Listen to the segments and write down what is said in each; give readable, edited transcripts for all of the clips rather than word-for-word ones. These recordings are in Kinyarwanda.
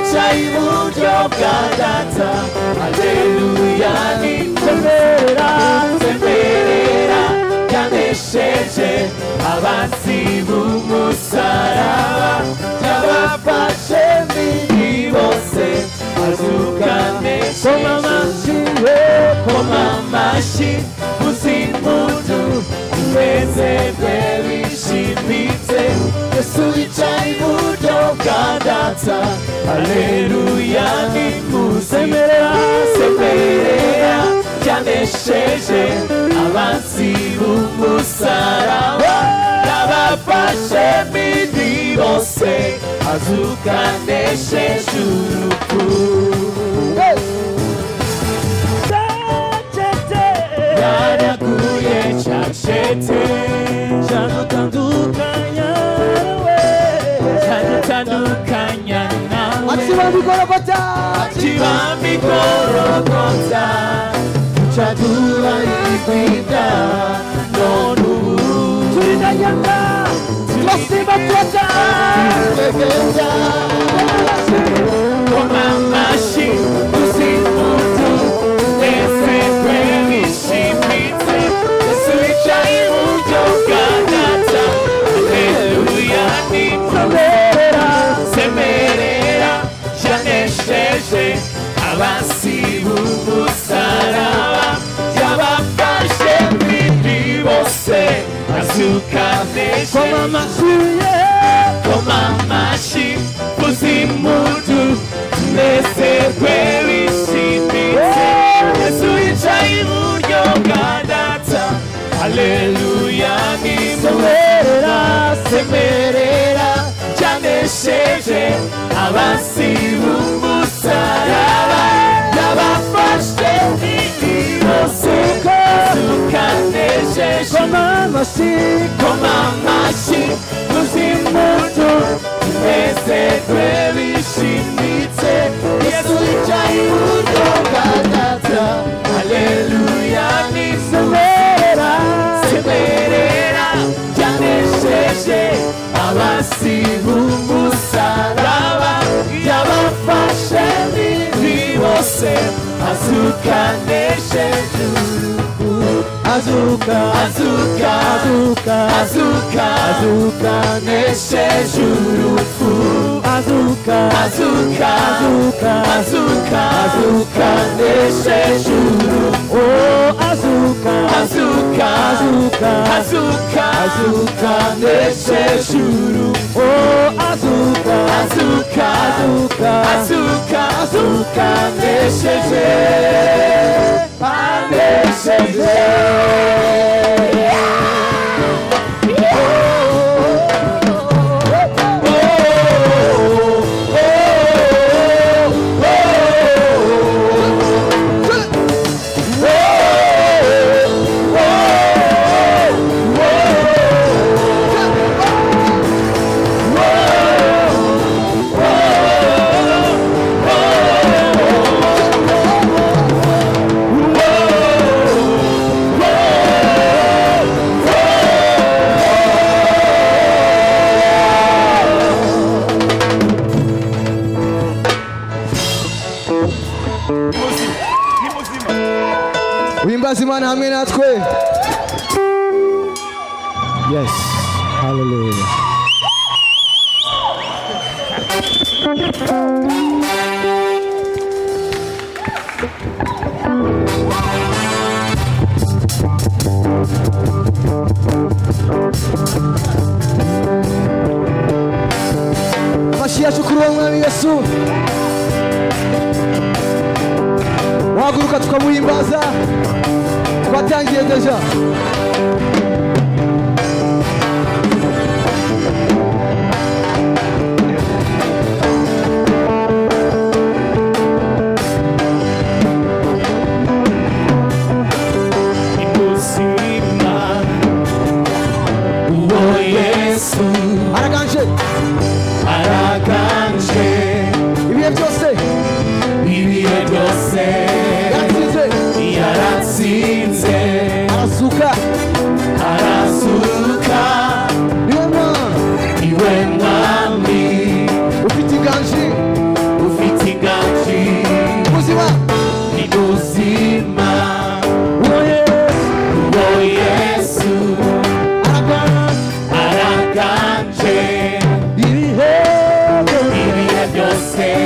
wicaye iburyo bwa data haleluya nimuzera semerera yanesheje abansi b'umusaraba yabafashe mpiri bose azukanesheje koma amashyi muzimpundu tunezerwe bishimitse Yesu wicaye iburyo bwa data haleluya nimusemerera semerera yanesheje abansi b'umusaraba yabafashe mpiri bose azukanesheje urupfu yaraguye cyashete cyadutandukanya nawe akibambi gorogota cyadura ikwita none ubu turinanyanga twasiba twata koma amashyi uzimutu ese kwebishimitse Yesu wicaye iburyo bwa data haleluya nimuzera semerera yanesheje abansi b'umusaraba yabafashe mpiri bose azukanesheje koma amashyi muzimpundu tunezerwe bishimitse Yesu wicaye iburyo bwa data haleluya nimuzera semerera yanesheje abansi b'umusaraba yabafashe mpiri bose azukanesheje koma amashyi muzimpundu tunezerwe bishimitse Yesu wicaye iburyo bwa data haleluya nimuzera semerera yanesheje abansi b'umusaraba yabafashe mpiri bose azukanesheje urupfu azukanesheje urupfu azukanesheje urupfu azukanesheje urupfu azukanesheje Imana hamwe natwe. Yes, hallelujah. Mashia shukuru wa mwami Yesu. Wahaguruka tukamuhimbaza. Twatangiye deja. muzima uwo Yesu uwo Yesu araganje ibihe byose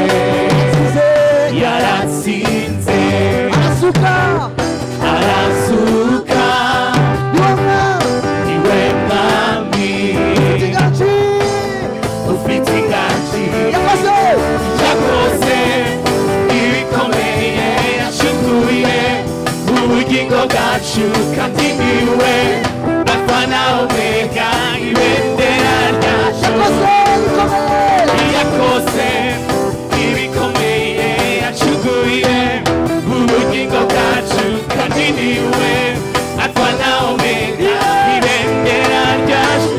yaratsinze arazuka niwe mwami ufite inganji yakoze ibikomeye yashukuye ubugingo bwacu kandi niwe alfa na omega ibendera ryacu yakoze ibikomeye yashukuye ubugingo bwacu kandi niwe alfa na omega ibendera ryacu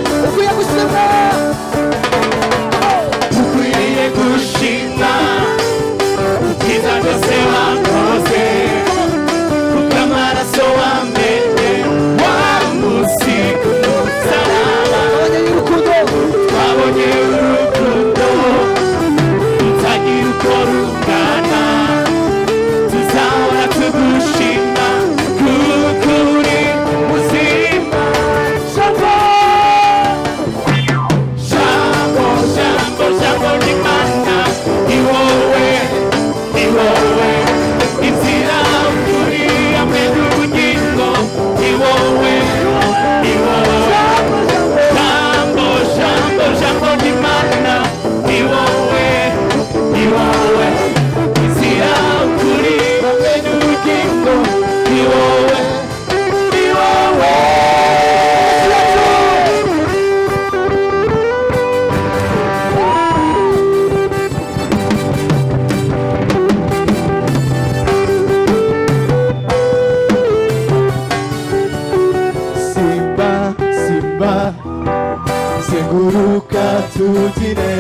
ukwiriye gushima ubwiza byose wakoze kuko amaraso wamenye wamusiga umusaraba twabonye urukundo rutagira uko rungana tuzahora tugushima kuko uri muzima jambo jambo jambo ry'Imana ni wowe inzira ukuri hamwe n'ubugingo ni wowe jambo jambo jambo ry'Imana ni wowe inzira ukuri hamwe n'ubugingo ni wowe Simba, Simba, zenguruka tugire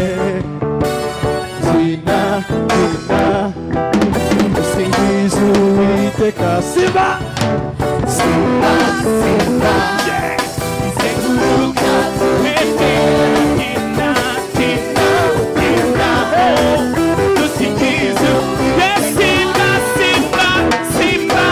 Tina, Tina, usingiza Uwiteka Simba, Simba, Simba, izenguruka tugire Tina, Tina, Tina, dusikize Simba, Simba, Simba,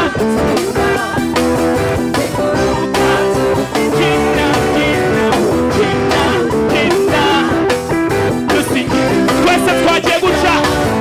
Tina, Tina, Tina, Tina, dusikize twese twagiye guca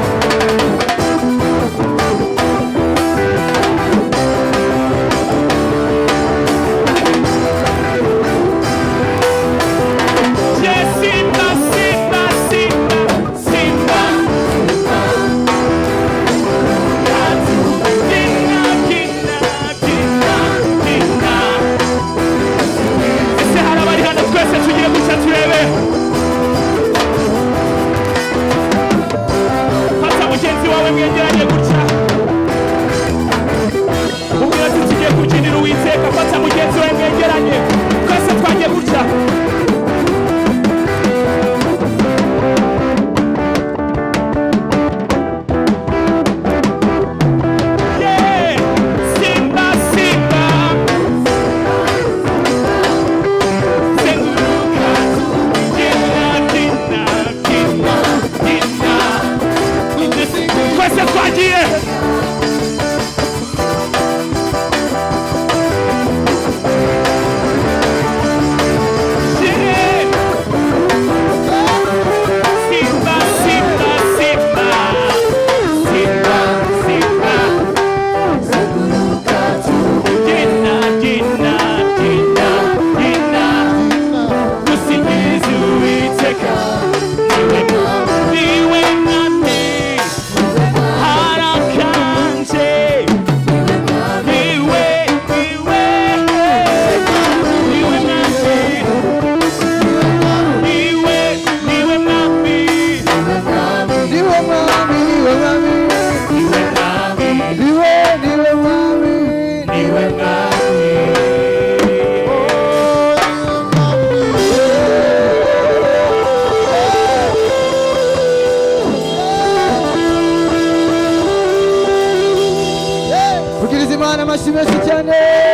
amashyi menshi cyane.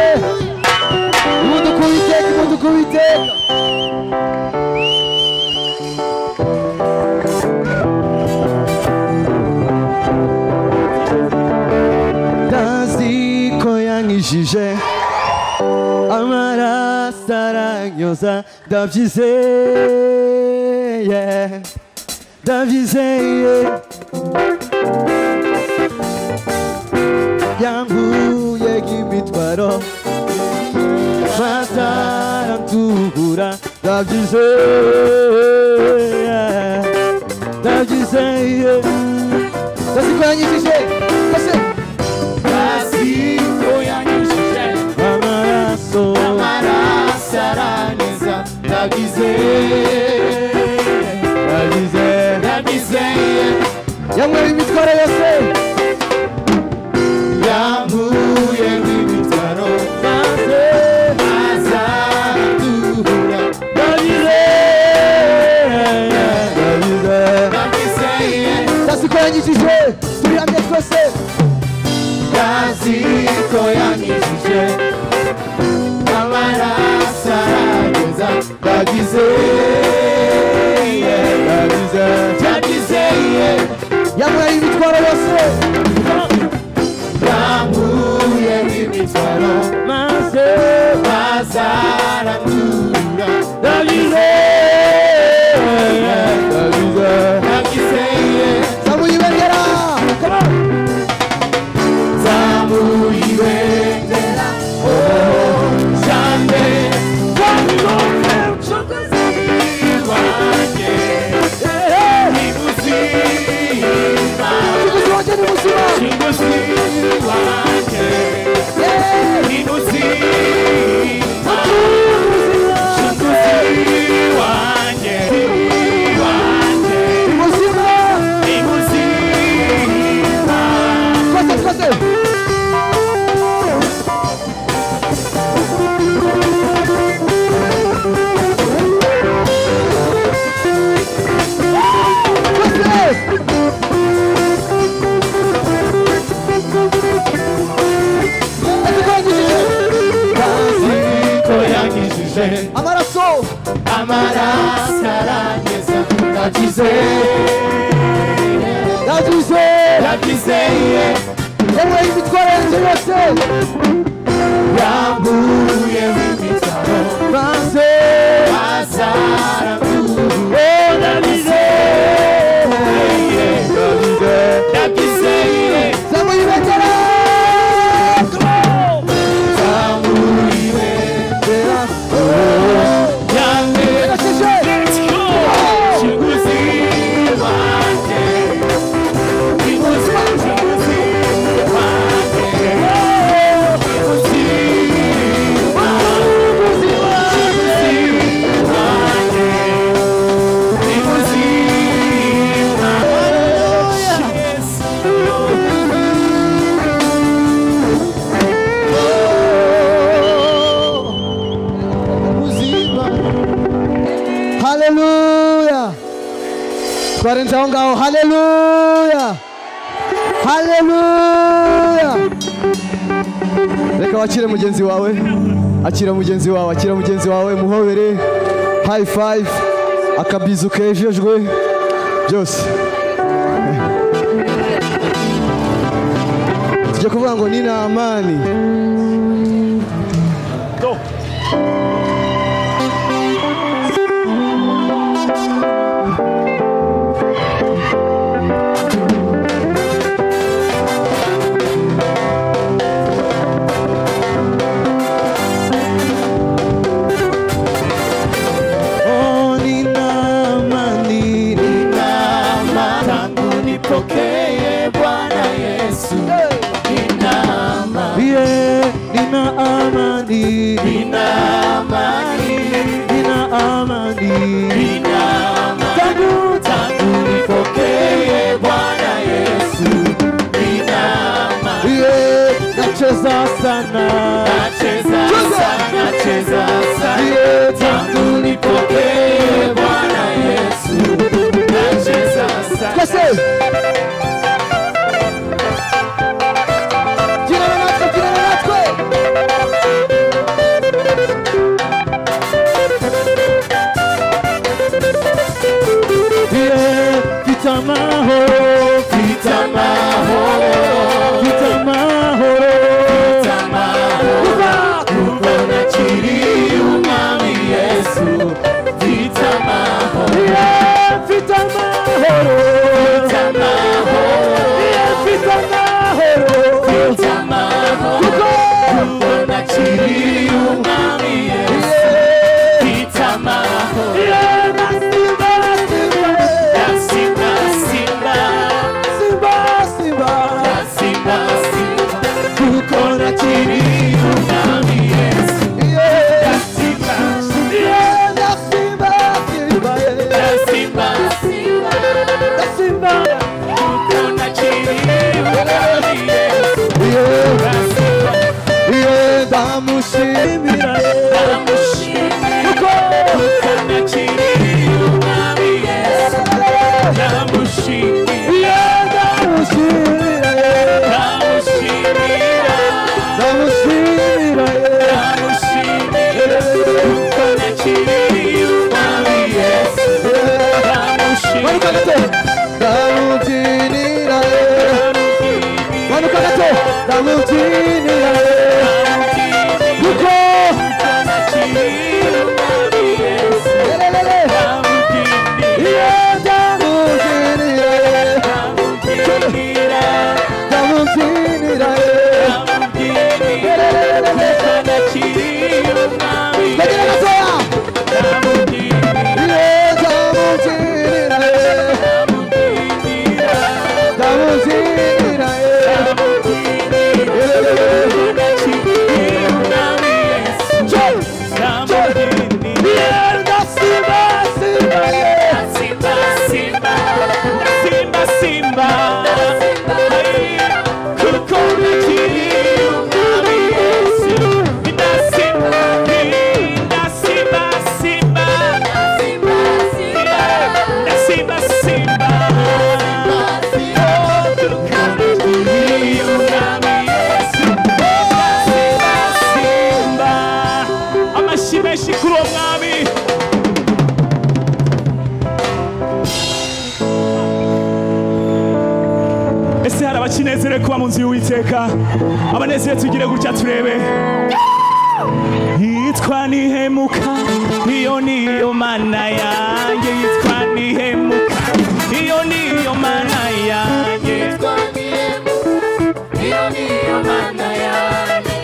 Umuduku w'Uwiteka, umuduku w'Uwiteka. ndazi ko yankijije amaraso aranyoza ndabyizeye ndabyizeye yankuye nk'imitwaro maze arantubura ndabyizeye ndabyizeye ndazi ko yankijije ndazi ko yankijije amaraso araneza ndabyizeye yankuye imitwaro yose yankuye nk'imitwaro maze azatuhura ndabyizeye ndazi ko yankijije turi hamwe twese ndazi ko yankijije amaraso araneza ndabyizeye yankuye imitwaro yose yankuye nk'imitwaro maze azarandura ndabyizeye zamuye ibendera zamuye ibendera jambe wanjye ni muzima umuzi wanjye ni muzima kinguzi wanjye ni muzima kinguzi wanjye ni muzima ni muzima twese twese amaraso aranyeza ndabyizeye yankuye imitwaro yanjye yose yankuye nk'imitwaro maze azarandura ndabyizeye zamuye ibendera zamuye ibendera yanjye kinguzi wanjye kinguzi wanjye haleluya twarenze aho ngaho haleluya haleluya reka wakire mugenzi wawe akira mugenzi wawe akira mugenzi wawe muhobere high five akabizu kejejwe byose tujya kuvuga ngo nina amani Pokee Bwana Yesu, nina amani, nina amani, nina amani, nina amani, nina amani. Tangu nipokee Bwana Yesu, nina amani. Nacheza sana, nacheza sana, nacheza sana. Tangu nipokee Bwana Yesu, nacheza sana. Vitamahoro, vitamahoro, vitamahoro. kuko nakiriye umwami Yesu. Ndasimba, ndasimba kuko nakiriye umwami Yesu. ndamushimira kuko nakiriye umwami Yesu. Ndamushimira, kuko nakiriye umwami Yesu. Ese hari abakinezere kuba mu nzu y'Uwiteka? Abanezere tugire gutya turebe. Yitwa Nihemuka, iyo niyo mana yanjye. Yitwa Nihemuka, iyo niyo mana yanjye. Yitwa Nihemuka, iyo niyo mana yanjye.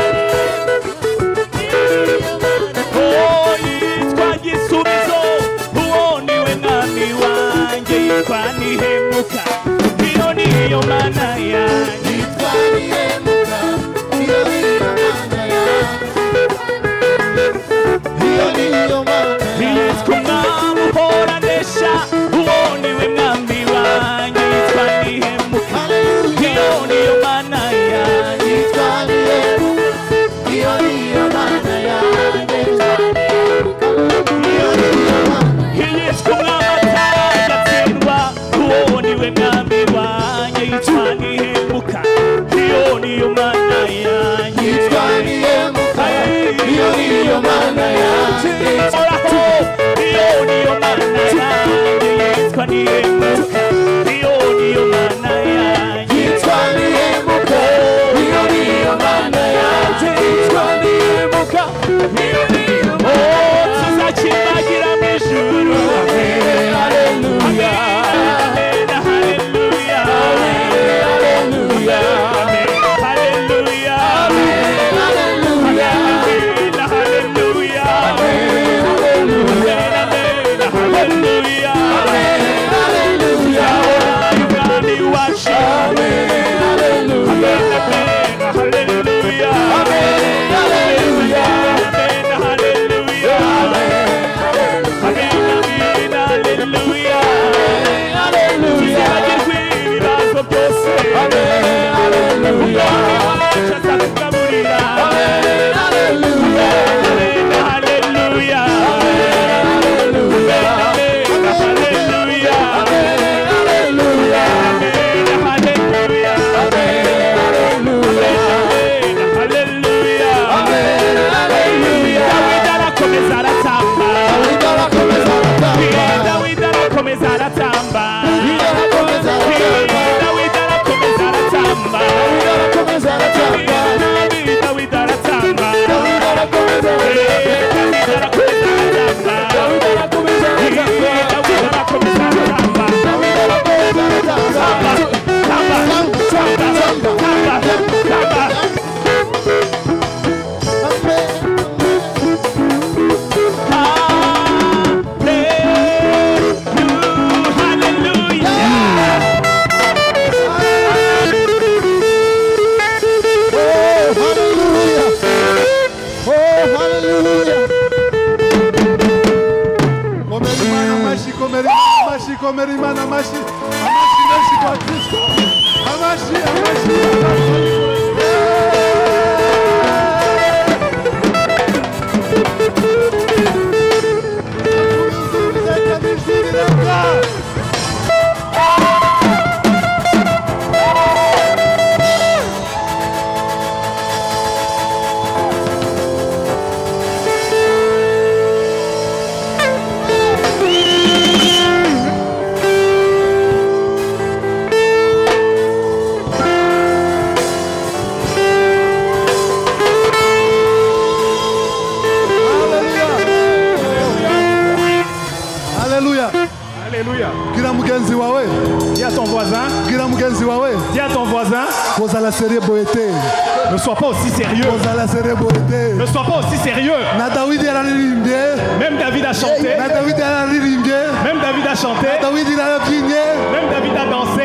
Oh, yitwa Gisubizo, uwo niwe mwami wanjye. Yitwa Nihemuka, iyo niyo mana yanjye. Yitwa Nihemuka, iyo niyo mana yanjye. Iyo niyo mana yanjye. Yitwa Umwami uhora komera Imana amashi menshi kwa Kristo amashi Dis à ton voisin. Dis à ton voisin. Ne sois pas aussi sérieux. Ne sois pas aussi sérieux. Même David a chanté. Même David a chanté. Même David a dansé.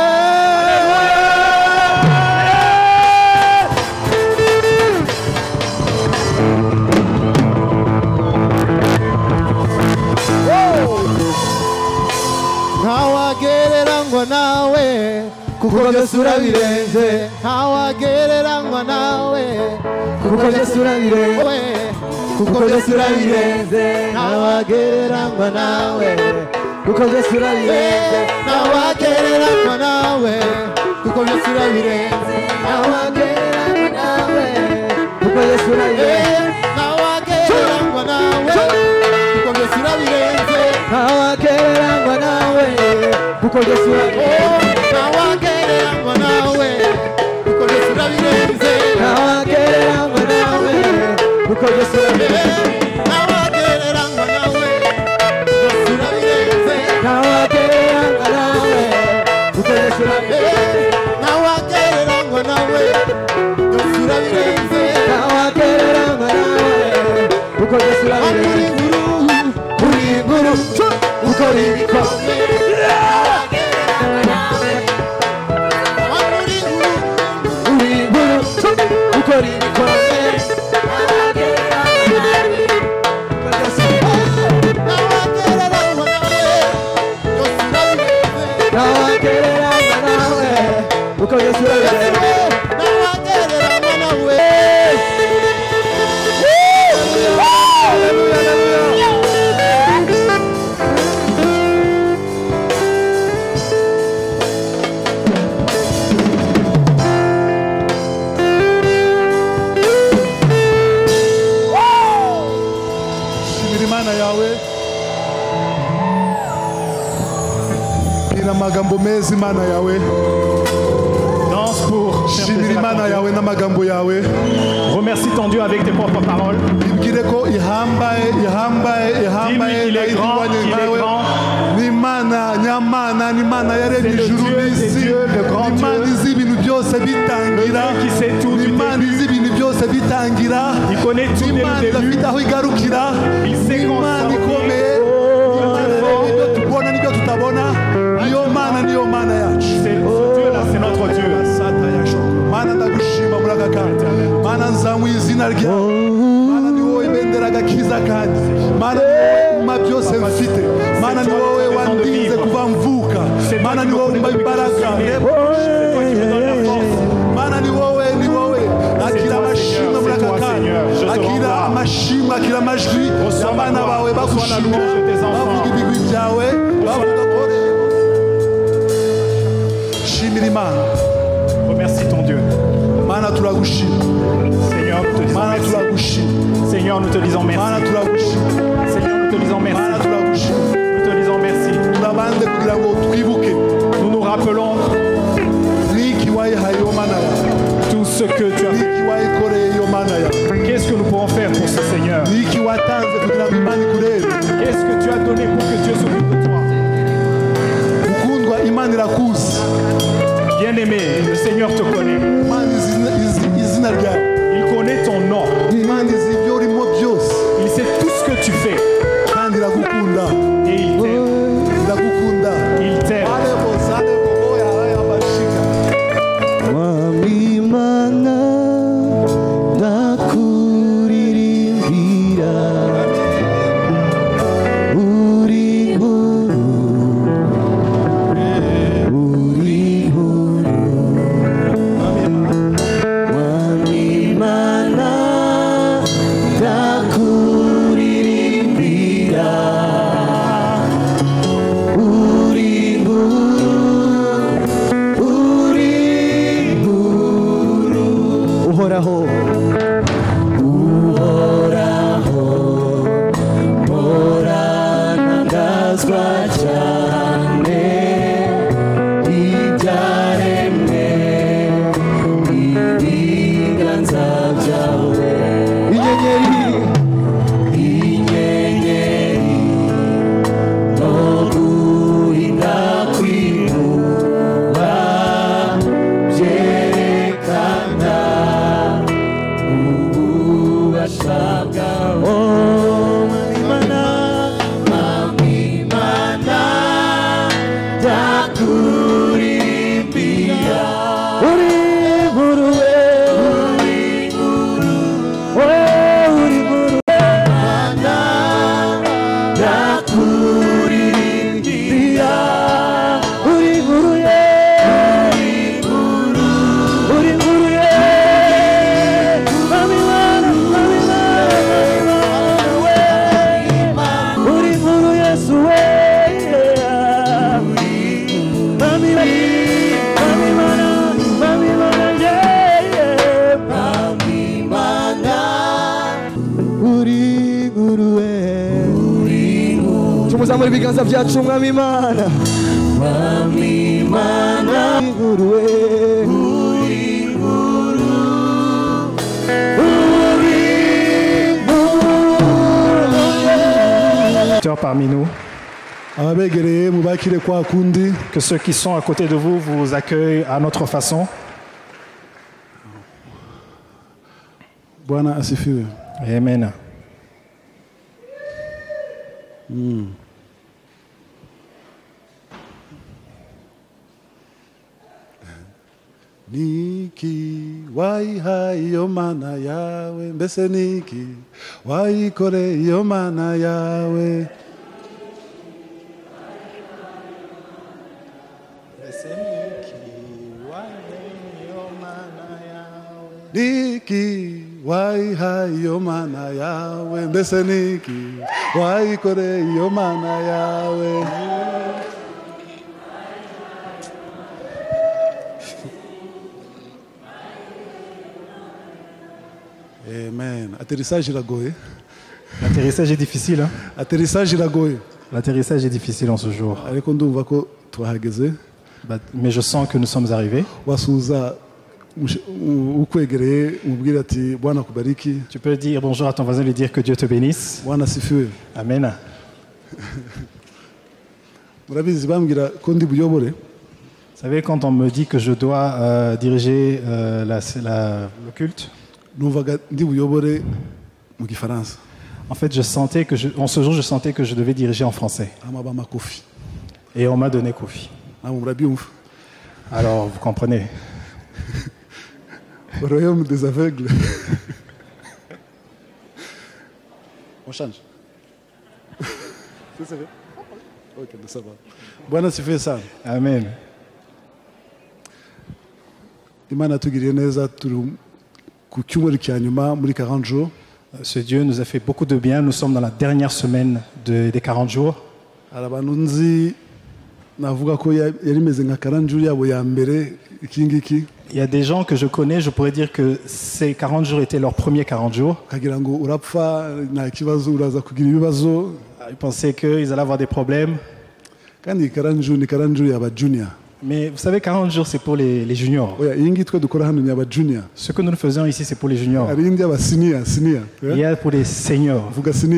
Ntawagereranywa nawe kuko byose urabirenze ntawagereranywa nawe kuko byose urabirenze kuko byose urabirenze ntawagereranywa nawe kuko byose urabirenze ntawagereranywa nawe kuko byose urabirenze ntawagereranywa nawe kuko byose urabirenze ntawagereranywa nawe kuko byose urabirenze ntawagereranywa nawe kuko byose urabirenze ntawagereranywa nawe kuko byose urabirenze ntawagereranywa nawe kuko byose urabirenze ntawagereranywa nawe byose urabirenze ntawagereranywa nawe kuko byose urabirenze ntawagereranywa nawe byose urabirenze ntawagereranywa nawe kuko byose urabirenze uri inkuru ukora ibikomeye magambo meza Imana yawe danse pour shimira Imana yawe n'amagambo yawe remercie ton Dieu avec tes propres paroles ibwire ko ihambaye n'Imana nyamana n'Imana yaremye ijuru n'isi n'Imana izi ibintu byose bitangira n'Imana izi ibintu byose bitangira n'Imana idafite aho igarukira n'Imana ikomeye n'ibyo tubona n'ibyo tutabona niyo Mana yacu c'est notre Dieu Mana ndagushima muri aka kanya Mana nzamuye izina ryawe Mana ni wowe ibendera agakiza kandi Mana ma byose mfite Mana ni wowe wandinze kuva mvuka Mana ni wowe umpa imbaraga Mana ni wowe akira amashimwe muri aka kanya akira amashimwe akira amajwi y'abana bawe bagushima bavuga ibigwi byawe bavuga ko shimira Imana. Remercie ton Dieu. Mana turagushima. Seigneur, nous te disons Mana merci. turagushima. Seigneur, nous te disons merci. Mana turagushima. Seigneur, nous te disons merci. Mana turagushima. Nous te disons merci. Turabande kugira ngo twibuke. Nous nous rappelons Niki wayihaye yo Mana yawe. tout ce que tu as fait. Niki wayikoreye yo Mana yawe. Qu'est-ce que nous pouvons faire pour ce Seigneur? Niki watanze kugira ngo Imana ikurebe. Qu'est-ce que tu as donné pour que Dieu s'occupe de toi? Ukundwa Imana irakuzi. Bien-aimé, le Seigneur te connaît. Imana izina ryawe. Il connaît ton nom. Imana izi ibyo urimo byose. Il sait tout ce que tu fais. Kandi iragukunda. Et il t'aime. Iragukunda. Il t'aime. Wamimana ndakuririmbira uri nkuru uhoraho moranangazwa cyane ibyaremwe ibiganza byawe inyenyeri no guhinda kw'izuba byerekana ububasha bwawe. Tumuzamure ibiganza byacu mwami Imana parmi nous. Que ceux qui sont à côté de vous vous accueillent à notre façon. Amen. Niki waihaye iyo mana yawe mbese niki wayikoreye iyo mana yawe mbese niki wayihaye iyo mana yawe niki waihaye iyo mana yawe mbese niki wayikoreye iyo mana yawe. Amen. Atterrissage iragoye. L'atterrissage est difficile. Hein? Atterrissage iragoye. L'atterrissage est difficile en ce jour. Ariko ndumva ko twahageze. Mais je sens que nous sommes arrivés. Wasuza ukwegereye umubwira ati Bwana kubariki. Tu peux dire bonjour à ton voisin et lui dire que Dieu te bénisse. Bwana sifiwe. Amen. Murabizi bambwira ko ndi buyobore. Vous savez, quand on me dit que je dois diriger le culte, en fait, en ce jour, je sentais que je devais diriger en français. Et on m'a donné Kofi. Alors, vous comprenez. Royaume des aveugles. On change. C'est vrai? Ok, ça va. Bwana sifiwe sana. Amen. Imana tugiriye neza turi ku cyumweru cya nyuma muri 40 jours. Ce Dieu nous a fait beaucoup de bien. Nous sommes dans la dernière semaine des 40 jours. Arabantu nzi navuga ko yari meze nka 40 jours yabo ya mbere ikingiki. Il y a des gens que je connais, je pourrais dire que ces 40 jours étaient leurs premiers 40 jours. Kagira ngo urapfa nta kibazo uraza kugira ibibazo. Ils pensaient qu'ils allaient avoir des problèmes. Kandi 40 jours ni 40 jours yaba junior. Mais vous savez, 40 jours, c'est pour les juniors. Ce que nous faisons ici, c'est pour les juniors. Il y a pour les seniors.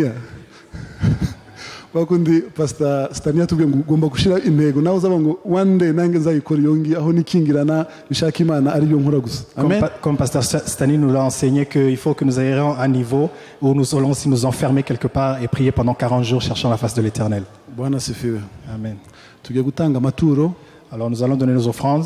Pastor Stania tubwiye ngo ugomba gushira intego nawe uzaba ngo one day nange nzayikora yongi aho nikingirana bishaka Imana ari yo nkora gusa. Comme Pasteur Stani nous l'a enseigné qu'il faut que nous ayons un niveau où nous allons aussi nous enfermer quelque part et prier pendant 40 jours cherchant la face de l'Éternel. Bwana sifiwe. Amen. Tugiye gutanga amaturo. Alors nous allons donner nos offrandes.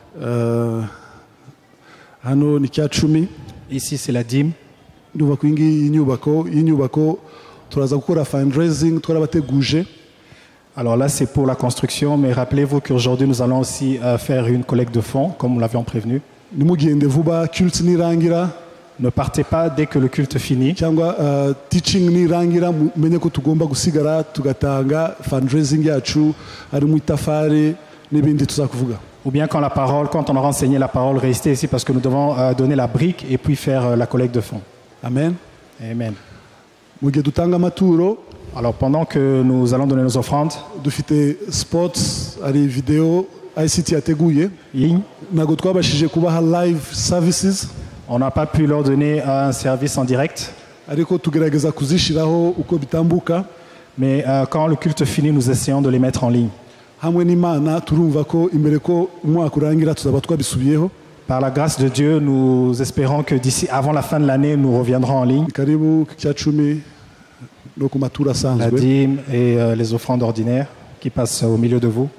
Hano ni cya 10. Ici c'est la dîme. Nduva kwingi inyubako turaza gukora fundraising twarabateguje. Alors là c'est pour la construction, mais rappelez-vous qu'aujourd'hui nous allons aussi faire une collecte de fonds comme nous l'avions prévenu. Nimugende vuba culte nirangira. Ne partez pas dès que le culte finit. Cyangwa teaching nirangira menye ko tugomba gusigara tugatanga fundraising yacu ari mu itafari n'ibindi tuzakuvuga. Ou bien quand on aura enseigné la parole, restez ici parce que nous devons donner la brique et puis faire la collecte de fonds. Amen. Amen. Mu gihe dutanga amaturo, alors pendant que nous allons donner nos offrandes, dufite spots ari video ICT yateguye, ntabwo twabashije kubaha live services. On n'a pas pu leur donner un service en direct. Ariko tugerageza kuzishiraho uko bitambuka. Mais quand le culte finit, nous essayons de les mettre en ligne. Hamwe n'Imana turumva ko imbere ko umwaka urangira tuzaba twabisubiyeho. Par la grâce de Dieu, nous espérons que d'ici avant la fin de l'année, nous reviendrons en ligne. La dîme et les offrandes ordinaires qui passent au milieu de vous.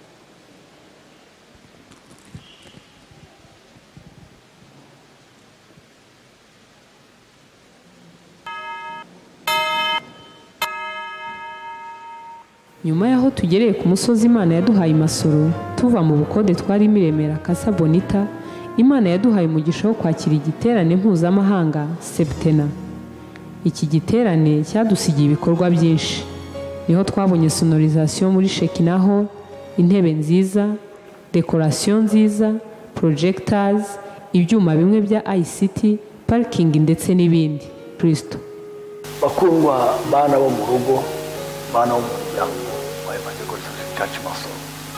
nyuma y'aho tugereye ku musozi Imana yaduhaye imasoro tuva mu bukode twari Miremera Casa Bonita, Imana yaduhaye umugisha wo kwakira igiterane mpuzamahanga Septena. Iki giterane cyadusigiye ibikorwa byinshi. Niho twabonye sonorisation muri Shekinaho, intebe nziza, decoration nziza, projectors, ibyuma bimwe bya ICT, parking ndetse n'ibindi. Kristo. Bakundwa bana bo mu rugo, bana bo mu muryango wa Evangelical Church Masoro.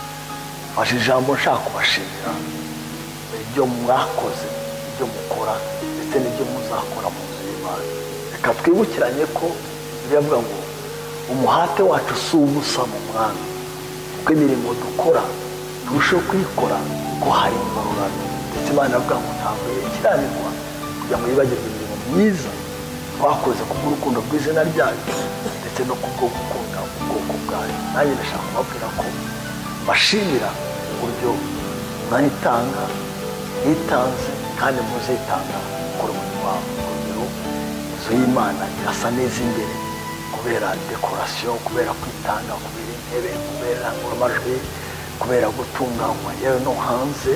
Fashe ijambo nshaka kubashimira ibyo mwakoze, ibyo mukora ndetse n'ibyo muzakora mu nzu y'Imana. Reka twibukiranye ko biravuga ngo umuhate wacu si ubusa mu mwami, kuko imirimo dukora turusheho kuyikora ko hari ingororano. Ndetse Imana avuga ngo ntabwo ikiranirwa kugira ngo yibagirwe imirimo myiza twakoze kubw'urukundo rw'izina ryacu ndetse no kubwo gukunda ubwoko bwayo. Nanjye ndashaka kubabwira ko bashimira uburyo mwayitanga yitanze kandi muzitanga gukora umurimo wawe. Urugero, inzu y'Imana irasa neza imbere kubera decoration, kubera kwitanga, kubera intebe, kubera amajwi, kubera gutunganywa yewe no hanze,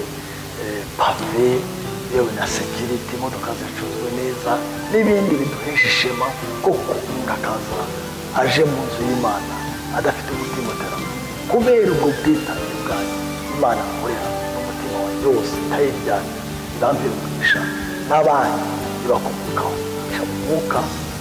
pave yewe na security, imodoka zicuzwe neza n'ibindi biduhesha ishema koko umuntu akaza aje mu nzu y'Imana adafite umutima uterana kubera ubwo bwitange bwayo. Imana akorera n'umutima wawe yose itayiryana irambira umugisha n'abandi ibakomokaho umugisha mu mwuka,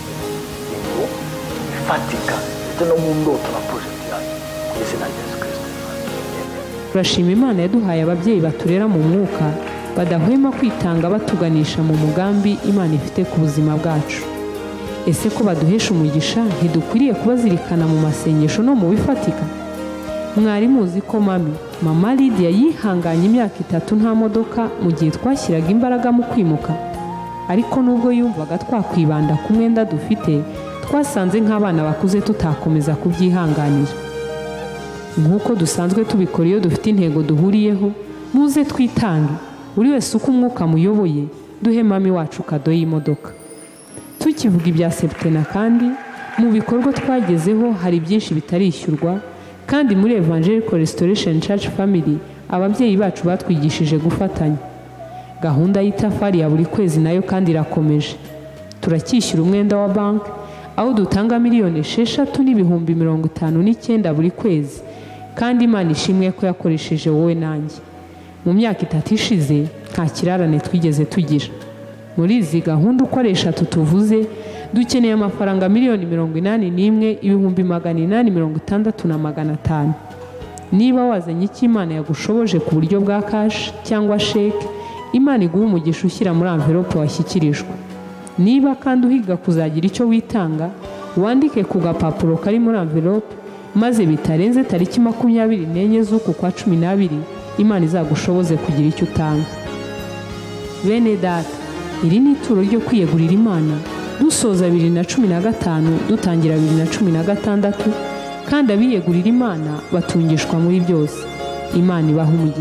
ingo ifatika ndetse no mu ndoto na project yayo mu izina rya Yesu Kristo. Turashima Imana yaduhaye ababyeyi baturera mu mwuka badahwema kwitanga batuganisha mu mugambi Imana ifite ku buzima bwacu. Ese ko baduhesha umugisha ntidukwiriye kubazirikana mu masengesho no mu bifatika? Mwari muzi ko mama Lydia yihanganye imyaka 3 nta modoka mu gihe twashyiraga imbaraga mu kwimuka, ariko nubwo yumvaga twakwibanda ku mwenda dufite, twasanze nk'abana bakuze tutakomeza kubyihanganira. Nk'uko dusanzwe tubikora iyo dufite intego duhuriyeho, muze twitange buri wese uko umwuka muyoboye, duhe mami wacu kado y'imodoka. Tukivuga ibya Septena kandi mu bikorwa twagezeho hari byinshi bitarishyurwa, kandi muri Evangelical Restoration Church Family ababyeyi bacu batwigishije gufatanya. Gahunda y'itafari ya buri kwezi nayo kandi irakomeje. Turacyishyura umwenda wa bank aho dutanga $6,59,000 buri kwezi, kandi Imana ishimwe ko yakoresheje wowe nanjye. Mu myaka 3 ishize nta kirarane twigeze tugira. Muri izi gahunda uko ari 3 tuvuze, dukeneye amafaranga $1,886,500. Niba wazanye icyo Imana yagushoboje ku buryo bwa cash cyangwa sheke, Imana iguha umugisha ushyira muri envelope washyikirijwe. Niba kandi uhiga kuzagira icyo witanga, wandike ku gapapuro kari muri envelope, maze bitarenze tariki 24 z'uku kwa 12 Imana izagushoboze kugira icyo utanga. Bene data, iri ni ituro ryo kwiyegurira Imana dusoza 2015 dutangira 2016, kandi abiyegurira Imana batungishwa muri byose. Imana ibaha umugisha.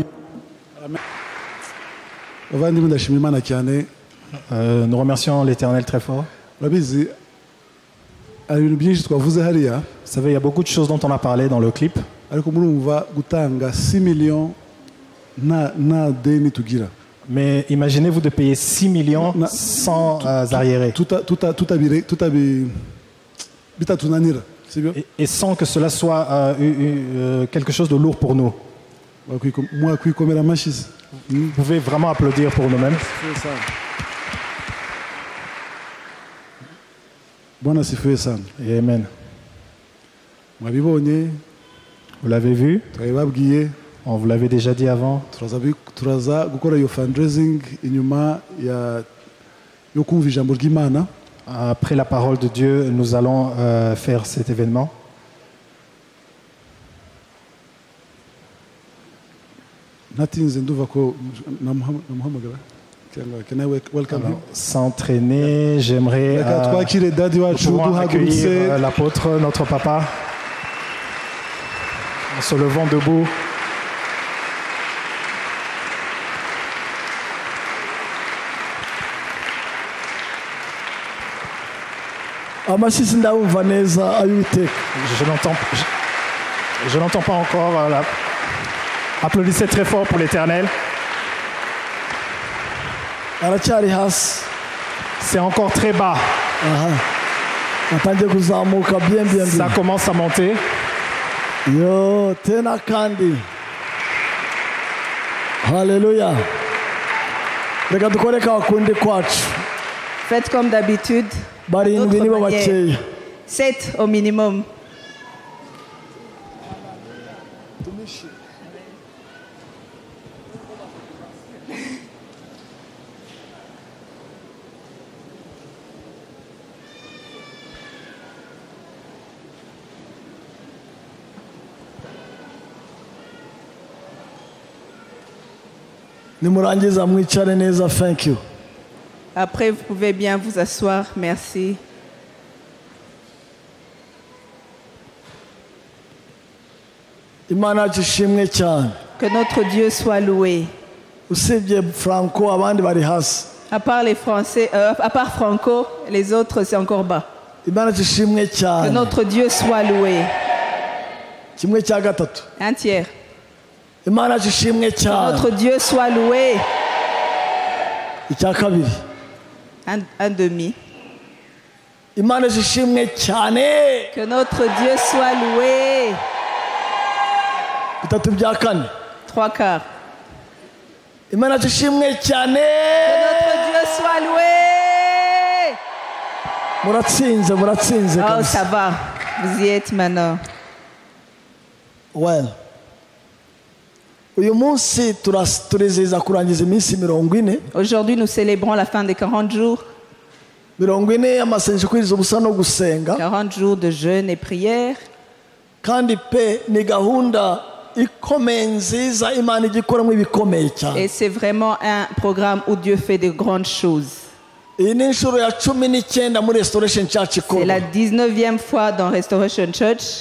Abavandimwe ndashima Imana cyane. Nous remercions l'Éternel très fort. Urabizi ari ibintu byinshi twavuze hariya. Vous savez, il y a beaucoup de choses dont on a parlé dans le clip. Ariko murumva gutanga 6 millions na deni tugira. Mais imaginez-vous de payer 6 millions sans arriérés. Et sans que cela soit quelque chose de lourd pour nous. mwakwikomera amashyi. Vous pouvez vraiment applaudir pour nous-mêmes. Bwana sifiwe sana. Amen. Mwabibonye, vous l'avez vu, twabibabwiye, on vous l'avait déjà dit avant. Turaza gukora iyo fundraising inyuma yo kumva ijambo ry'Imana. Après la parole de Dieu, nous allons faire cet événement. Natinze nduva ko namuhamagara. Sans traîner, j'aimerais accueillir l'apôtre, notre papa, en se levant debout. Je n'entends pas encore. Applaudissez très fort pour l'Éternel. C'est encore très bas. Ça commence à monter. Alléluia. Faites comme d'habitude. 7 au minimum. Thank you. Après, vous pouvez bien vous asseoir. Merci. Que notre Dieu soit loué. À part les Français, à part Franco, les autres c'est encore bas. Que notre Dieu soit loué. Un tiers. Que notre Dieu soit loué. Un demi. Que notre Dieu soit loué. 3 quarts. Que notre Dieu soit loué. Oh, ça va. Vous y êtes maintenant. Well. Aujourd'hui, nous célébrons la fin des 40 jours. 40 jours de jeûne et prière. Et c'est vraiment un programme où Dieu fait de grandes choses. C'est la 19e fois dans Restoration Church.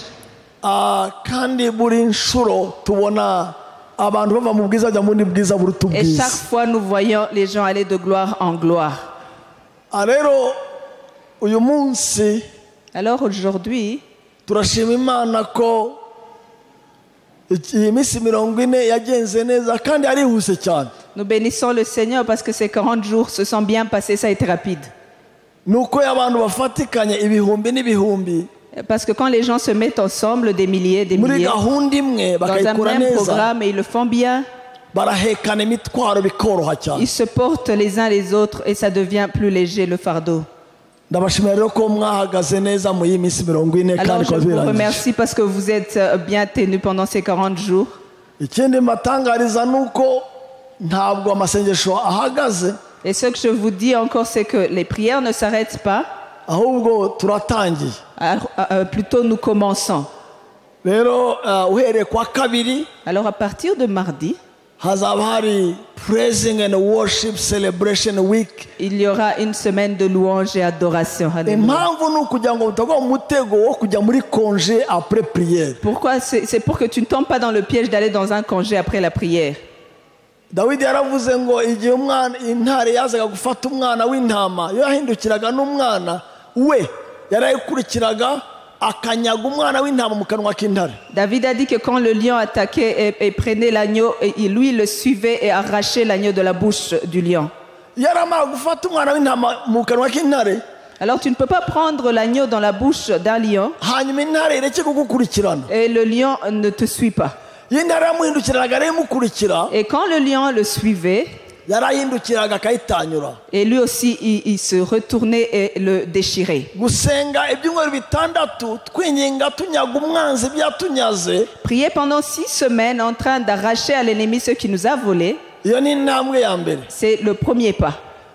Et chaque fois nous voyons les gens aller de gloire en gloire. Alors aujourd'hui, nous bénissons le Seigneur parce que ces 40 jours se sont bien passés, ça a été rapide. Parce que quand les gens se mettent ensemble, des milliers, dans un même programme et ils le font bien, ils se portent les uns les autres et ça devient plus léger le fardeau. Alors je vous remercie parce que vous êtes bien tenus pendant ces 40 jours. Et ce que je vous dis encore, c'est que les prières ne s'arrêtent pas. Plutôt nous commençons. Alors à partir de mardi, il y aura une semaine de louange et adoration. Pourquoi? C'est pour que tu ne tombes pas dans le piège d'aller dans un congé après la prière. David yaravuze ngo igihe intare yazaga gufata umwana w'intama yahindukiraga n'umwana we yarayikurikiraga akanyaga umwana w'intama mu kanwa k'intare. David a dit que quand le lion attaquait et prenait l'agneau, lui le suivait et arrachait l'agneau de la bouche du lion. Yaramara gufata umwana w'intama mu kanwa k'intare. Alors tu ne peux pas prendre l'agneau dans la bouche d'un lion hanyuma intare ireke kugukurikirana. Et le lion ne te suit pas. Et quand le lion le suivait, et lui aussi il se retournait et le déchirait. Prier pendant 6 semaines en train d'arracher à l'ennemi ce qui nous a volé, c'est le premier pas.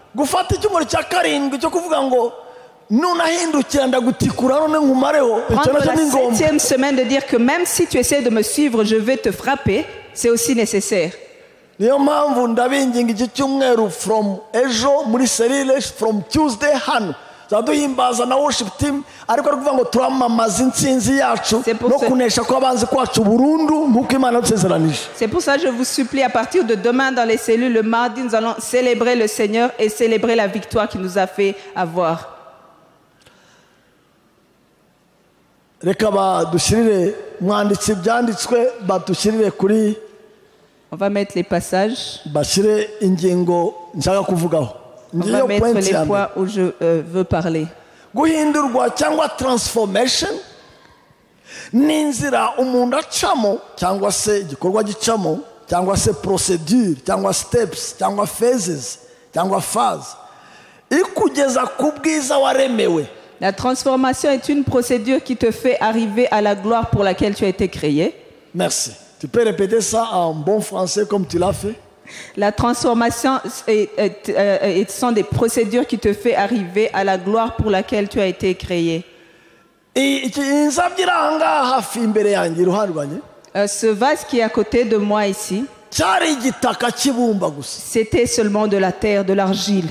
Prendre la 7e semaine de dire que même si tu essaies de me suivre, je vais te frapper, c'est aussi nécessaire. C'est pour ça que je vous supplie, à partir de demain dans les cellules, le mardi, nous allons célébrer le Seigneur et célébrer la victoire qu'il nous a fait avoir. On va mettre les passages. On va mettre les points où je veux parler. Transformation n'inzira umuntu acamo cyangwa se igikorwa gicamo cyangwa se procedure cyangwa steps cyangwa phases cyangwa phase ikugeza ku bwiza waremewe. La transformation est une procédure qui te fait arriver à la gloire pour laquelle tu as été créé. Merci. Tu peux répéter ça en bon français comme tu l'as fait? La transformation sont des procédures qui te font arriver à la gloire pour laquelle tu as été créé. Ce vase qui est à côté de moi ici, c'était seulement de la terre, de l'argile.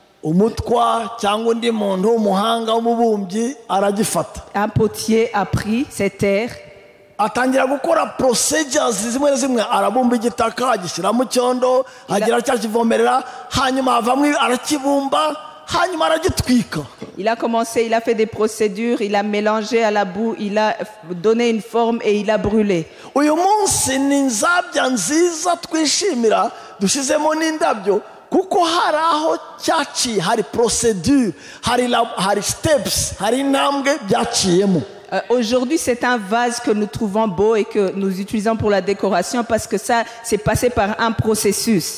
Un potier a pris cette terre. Atangira gukora procedures zimwe na zimwe, arabumba igitaka agishyira mu cyondo, agira cyakivomerera, hanyuma avamwe arakibumba, hanyuma aragitwika. Il a commencé, il a fait des procédures, il a mélangé à la boue, il a donné une forme et il a brûlé. Uyu munsi ni nzabya nziza twishimira dushizemo n'indabyo, kuko hari aho cyaciye, hari procedure, hari steps, hari intambwe byaciyemo. Aujourd'hui, c'est un vase que nous trouvons beau et que nous utilisons pour la décoration parce que ça, c'est passé par un processus.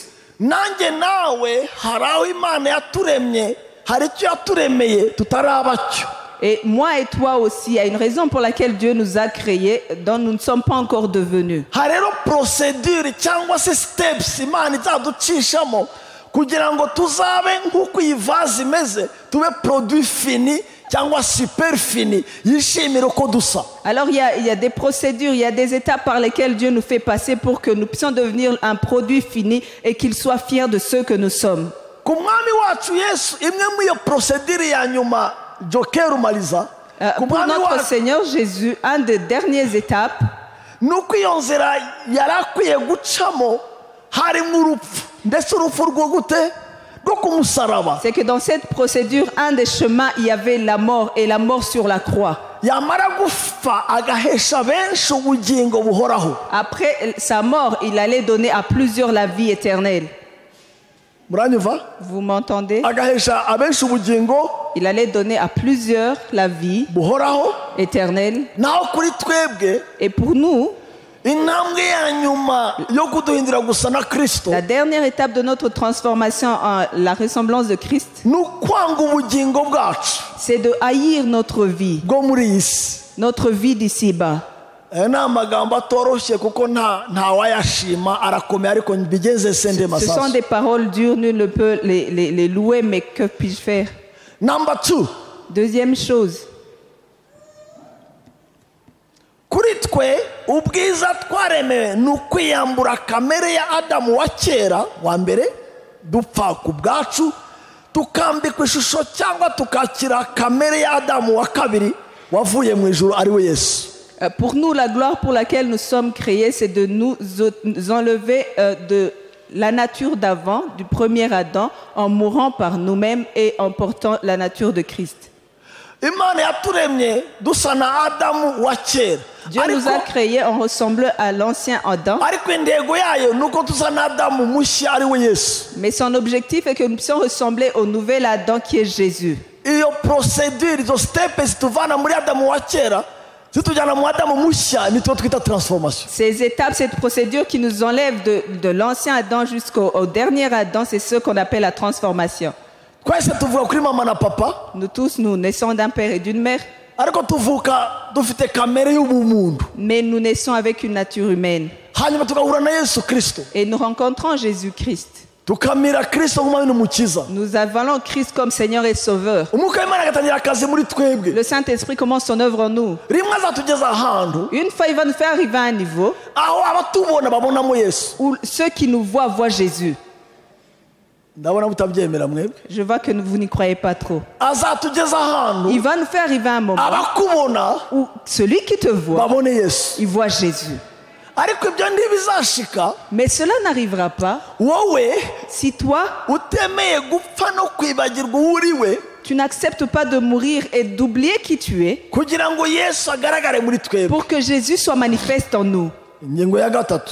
Et moi et toi aussi, il y a une raison pour laquelle Dieu nous a créés, dont nous ne sommes pas encore devenus. Alors il y a des procédures, il y a des étapes par lesquelles Dieu nous fait passer pour que nous puissions devenir un produit fini et qu'il soit fier de ceux que nous sommes. Pour notre Seigneur Jésus, une des dernières étapes, c'est que dans cette procédure, un des chemins, il y avait la mort et la mort sur la croix. Après sa mort, il allait donner à plusieurs la vie éternelle. Vous m'entendez? Il allait donner à plusieurs la vie éternelle. Et pour nous, la dernière étape de notre transformation en la ressemblance de Christ, c'est de haïr notre vie d'ici-bas. Ce sont des paroles dures, nul ne peut les louer, mais que puis-je faire? Deuxième chose. Kuri twe ubwiza twaremewe ni ukwiyambura kamere ya Adamu wa kera wa mbere dupfa ku bwacu tukambikwa ishusho cyangwa tukakira kamere ya Adamu wa kabiri wavuye mu ijuru ari we Yesu. Pour nous, la gloire pour laquelle nous sommes créés, c'est de nous enlever de la nature d'avant, du premier Adam, en mourant par nous-mêmes et en portant la nature de Christ. Dieu nous a créés en ressemblant à l'ancien Adam. Mais son objectif est que nous puissions ressembler au nouvel Adam qui est Jésus. zitujyana mu Adamu mushya nitwo twita transformation. Ces étapes, cette procédure qui nous enlève de l'ancien Adam jusqu'au dernier Adam, c'est ce qu'on appelle la transformation. Twese tuvuga kuri mama na papa. Nous tous, nous naissons d'un père et d'une mère. Ariko tuvuka dufite kamere y'ubumuntu. Mais nous naissons avec une nature humaine. Hanyuma tugahura na Yesu Kristo. Et nous rencontrons Jésus-Christ. Tukamira Kristo nk'umwami n'umukiza. Nous avalons Christ comme Seigneur et Sauveur. Umwuka w'Imana agatangira akazi muri twebwe. Le Saint-Esprit commence son œuvre en nous. Rimwe azatugeza ahantu. Une fois, il va nous faire arriver à un niveau aho abatubona babonamo Yesu. où ceux qui nous voient voient Jésus. Ndabona mutabyemera mwebwe. Je vois que vous n'y croyez pas trop. Azatugeza ahantu. Il va nous faire arriver à un moment abakubona où celui qui te voit, babone Yesu. il voit Jésus. Ariko ibyo ntibizashika. Mais cela n'arrivera pas Wowe si toi, utemeye gupfa no kwibagirwa uwo uriwe. tu n'acceptes pas de mourir et d'oublier qui tu es Kugira ngo Yesu agaragare muri twebwe. pour que Jésus soit manifeste en nous. Ingingo ya gatatu.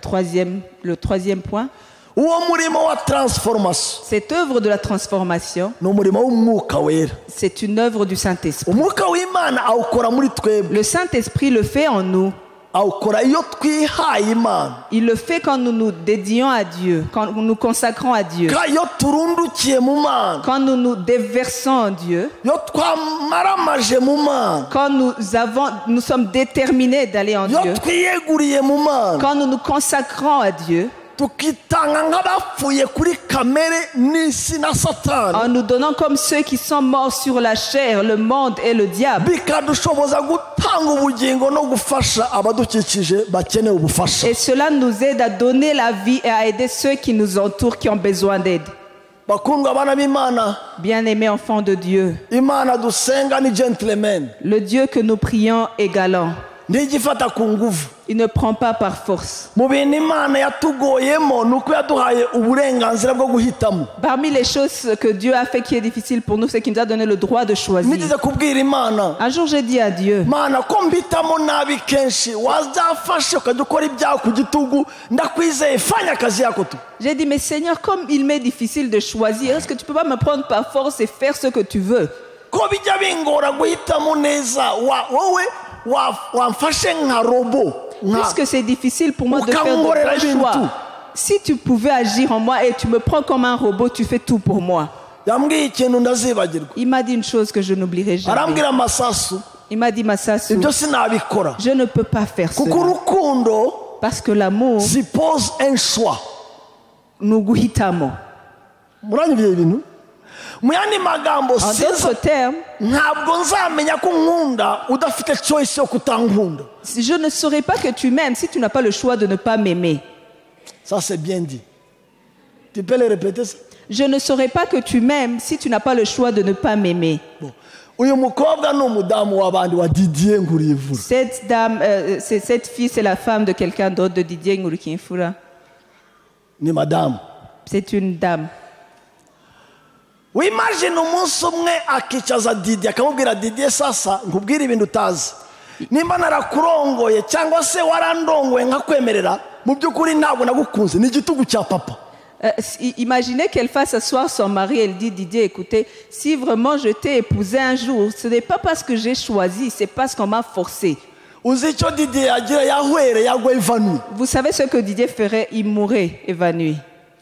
Le troisième point, Uwo murimo wa transformation. cette œuvre de la transformation, Ni umurimo w'umwuka wera. c'est une œuvre du Saint-Esprit. Umwuka w'Imana awukora muri twebwe. Le Saint-Esprit le fait en nous. Awukora iyo twihaye Imana. Il le fait quand nous nous dédions à Dieu, quand nous nous consacrons à Dieu, Iyo turundukiye mu Mana. quand nous nous déversons en Dieu, Iyo twamaramaje mu Mana. quand nous sommes déterminés d'aller en Iyo Dieu, twiyeguriye mu Mana. quand nous nous consacrons à Dieu, Tukitanga nk'abapfuye kuri kamere n'isi na Satani. en nous donnant comme ceux qui sont morts sur la chair, le monde et le diable, Bikadushoboza gutanga ubugingo no gufasha abadukikije bakeneye ubufasha. et cela nous aide à donner la vie et à aider ceux qui nous entourent, qui ont besoin d'aide. Bakundwa abana b'Imana. Bien-aimés enfants de Dieu, Imana dusenga ni gentleman. le Dieu que nous prions est galant. Ntigifata ku nguvu. Il ne prend pas par force. Mu bintu Imana yatugoyemo nuko yaduhaye uburenganzira bwo guhitamo. Parmi les choses que Dieu a fait qui est difficile pour nous, c'est qu'il nous a donné le droit de choisir. Nigeze kubwira Imana. Un jour, j'ai dit à Dieu, Mana ko mbitamo nabi kenshi wazafashe ukajya ukora ibyaha ku gitugu ndakwizeye fanya akazi yako tu. j'ai dit, mais Seigneur, comme il m'est difficile de choisir, est-ce que tu peux pas me prendre par force et faire ce que tu veux? Ko bijya bingora guhitamo neza wowe wamfashe nka robo. Puisque c'est difficile pour moi de faire de bons choix. Si tu pouvais agir en moi et tu me prends comme un robot, tu fais tout pour moi. Yambwiye ikintu ndazibagirwa. Il m'a dit une chose que je n'oublierai jamais. Arambwira Masasu. Il m'a dit, Massasu, Ibyo sinabikora. je ne peux pas faire Kuko cela. urukundo Parce que l'amour, suppose un choix. nous guhitamo. Muranyumviye ibintu? Mu yandi magambo En d'autres termes, ntabwo nzamenya ko nkunda udafite choice yo kutankunda. je ne saurais pas que tu m'aimes si tu n'as pas le choix de ne pas m'aimer. Ça c'est bien dit. Tu peux le répéter ça? Je ne saurais pas que tu m'aimes si tu n'as pas le choix de ne pas m'aimer. Bon. Uyu mukobwa ni umudamu w'abandi wa Didier Ngurivura. Cette dame, cette fille, c'est la femme de quelqu'un d'autre, de Didier Ngurikimfura. Ni madame. C'est une dame. Wimagine umunsi umwe akicaza Didier akamubwira Didier, sasa nkubwira ibintu utazi. Nimba narakurongoye cyangwa se warandongoye nkakwemerera, mu by'ukuri ntabwo nagukunze, ni igitugu cya papa. Imaginez qu'elle fasse asseoir son mari, elle dit, Didier, écoutez, si vraiment je t'ai épousé un jour, ce n'est pas parce que j'ai choisi, c'est parce qu'on m'a forcé. Vous savez ce que Didier ferait? Il mourrait évanoui.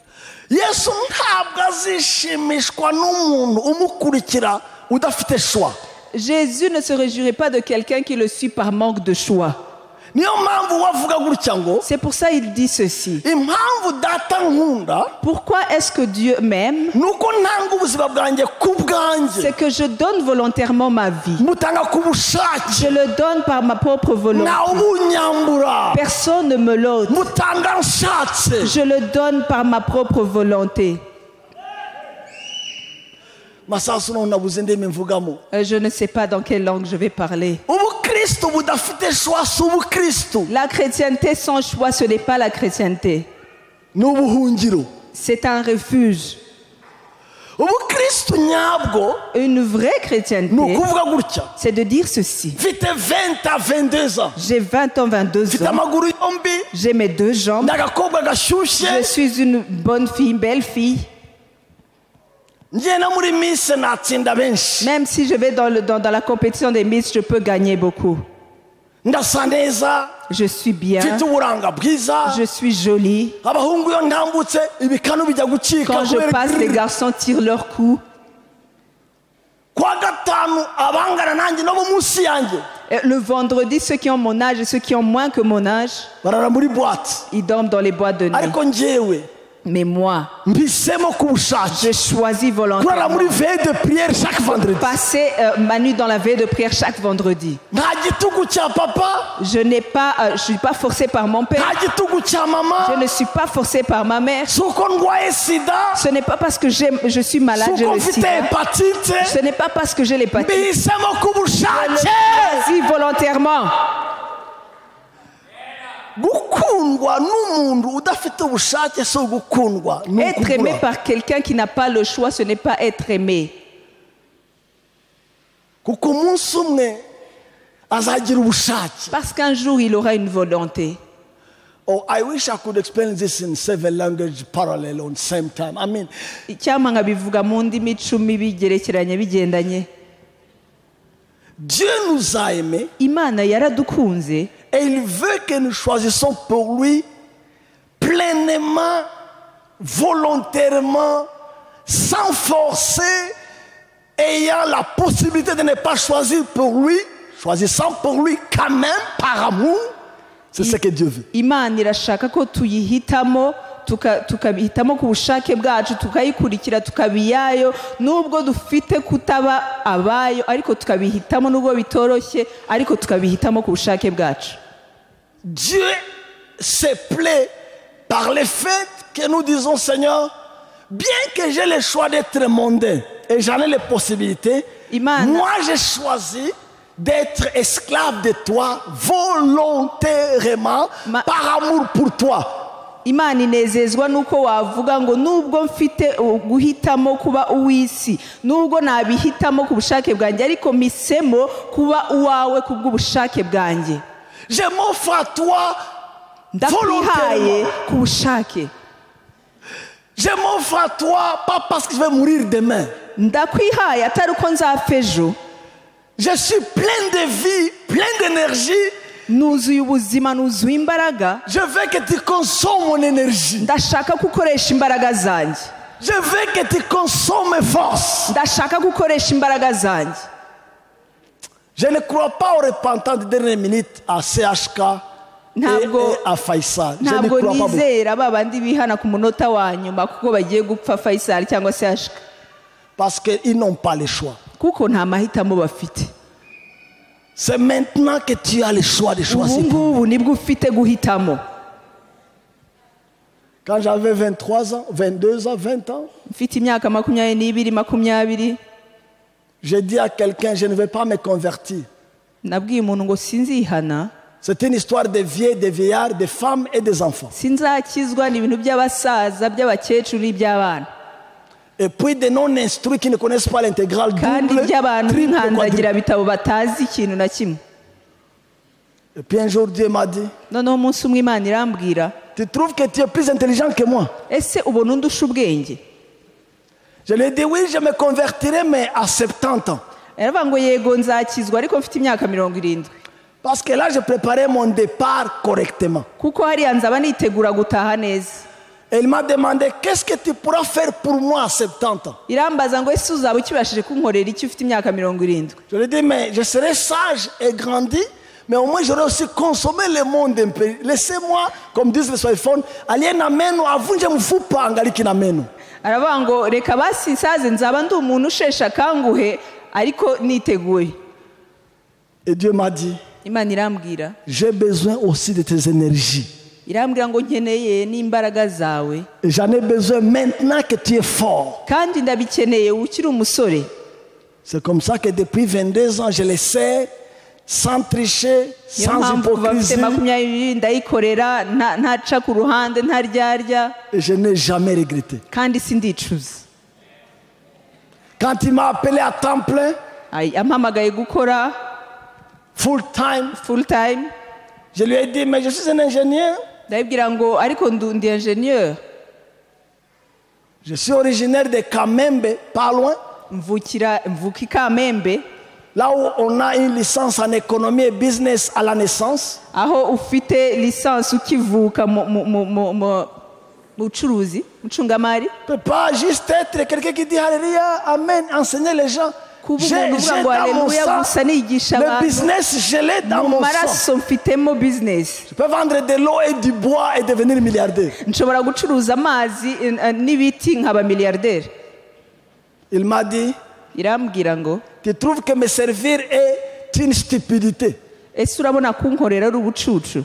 Jésus ne se réjouirait pas de quelqu'un qui le suit par manque de choix. C'est pour ça qu'il dit ceci. Pourquoi est-ce que Dieu m'aime? C'est que je donne volontairement ma vie. Je le donne par ma propre volonté. Personne ne me l'ôte. Je le donne par ma propre volonté. Je ne sais pas dans quelle langue je vais parler. La chrétienté sans choix, ce n'est pas la chrétienté. C'est un refuge. Une vraie chrétienté, c'est de dire ceci. J'ai 20 ans, 22 ans. J'ai mes deux jambes. Je suis une bonne fille, une belle fille. Même si je vais dans la compétition des Miss, je peux gagner beaucoup. ndasa neza, je suis bien, mfite uburanga bwiza, je suis jolie. abahungu iyo ntambutse ibikanu bijya gucika. Quand je passe, les garçons tirent leur cou. Kwa gatanu abangana nanjye no mu munsi yanjye. Le vendredi, ceux qui ont mon âge et ceux qui ont moins que mon âge, barara muri boîte, ils dorment dans les boîtes de nuit. Ariko njyewe, mais moi, je choisis volontairement de passer ma nuit dans la veille de prière chaque vendredi. Je n'ai pas, je suis pas forcé par mon père. Je ne suis pas forcé par ma mère. Ce n'est pas parce que je suis malade, j'ai le sida. Ce n'est pas parce que j'ai l'hépatite. Je le choisis volontairement. Être aimé par quelqu'un qui n'a pas le choix, ce n'est pas être aimé. Parce qu'un jour il aura une volonté. Oh, I wish I could explain this in 7 languages parallel on same time. I mean, Dieu nous a aimés. Et il veut que nous choisissions pour lui pleinement, volontairement, sans forcer, ayant la possibilité de ne pas choisir pour lui, choisissant pour lui quand même par amour. C'est ce que Dieu veut. Imana irashaka ko tuyihitamo tukabihitamo ku bushake bwacu tukayikurikira tukabiyayo nubwo dufite kutaba abayo ariko tukabihitamo nubwo bitoroshye ariko tukabihitamo ku bushake bwacu. Dieu se plaît par le fait que nous disons Seigneur, bien que j'ai le choix d'être mondain et j'en ai les possibilités, moi j'ai choisi d'être esclave de toi volontairement par amour pour toi. Imana inezezwa nuko wavuga ngo nubwo mfite guhitamo kuba uw'isi nubwo nabihitamo ku bushake bwanjye ariko misemo kuba uwawe kubw'ubushake bwanjye. Je m'offre à toi volontairement ku bushake. Je m'offre à toi pas parce que je vais mourir demain. Ndakwihaye atari uko nzapfa ejo. Je suis plein de vie, plein d'énergie. Nuzuye ubuzima nuzuye imbaraga. Je veux que tu consommes mon énergie. Ndashaka gukoresha imbaraga zanjye. Je veux que tu consommes mes forces. Ndashaka gukoresha imbaraga zanjye. Je ne crois pas aux repentants de dernière minute à CHK et à Faisal. Je ne crois pas. Ntabwo nizera babandi bihana ku munota wa nyuma kuko bagiye gupfa Faisal cyangwa CHK. Parce qu'ils n'ont pas le choix. Kuko nta mahitamo bafite. C'est maintenant que tu as le choix de choisir. Quand j'avais 23 ans, 22 ans, 20 ans, j'ai dit à quelqu'un, je ne vais pas me convertir. C'est une histoire de vieux, de vieillards, de femmes et des enfants. Et puis des non-instruits qui ne connaissent pas l'intégrale double, triple, quadruple. Et puis un jour Dieu m'a dit, tu trouves que tu es plus intelligent que moi? Je lui ai dit oui, je me convertirai mais à 70 ans. Parce que là je préparais mon départ correctement. Et il m'a demandé, qu'est-ce que tu pourras faire pour moi à 70 ans? Je lui ai dit, mais je serai sage et grandi, mais au moins j'aurai aussi consommé le monde un peu. Laissez-moi, comme disent les Swahili, aller nameno avunje mfupa angaliki nameno. Et Dieu m'a dit, j'ai besoin aussi de tes énergies. Et j'en ai besoin maintenant que tu es fort. C'est comme ça que depuis 22 ans, je le sais, sans tricher, sans hypocrisie. Et je n'ai jamais regretté. Quand il m'a appelé à temps plein, full time, je lui ai dit, mais je suis un ingénieur. Je suis originaire de Kamembe, pas loin. Là où on a une licence en économie et business à la naissance, aho ufite lisansi ukivuka mu bucuruzi mucungamari, ne peut pas juste être quelqu'un qui dit Alléluia, Amen, enseigner les gens. kuba J'ai umuntu uvuga ngo dans mon haleluya sang gusa niyigisha le abantu, business, je l'ai dans mu mon sang. maraso mfitemo business. Je peux vendre de l'eau et du bois et devenir milliardaire. Nshobora gucuruza amazi n'ibiti nkaba miliyarderi. Il m'a dit, irambwira ngo tu trouves que me servir est une stupidité. ese urabona kunkorera ari ubucucu?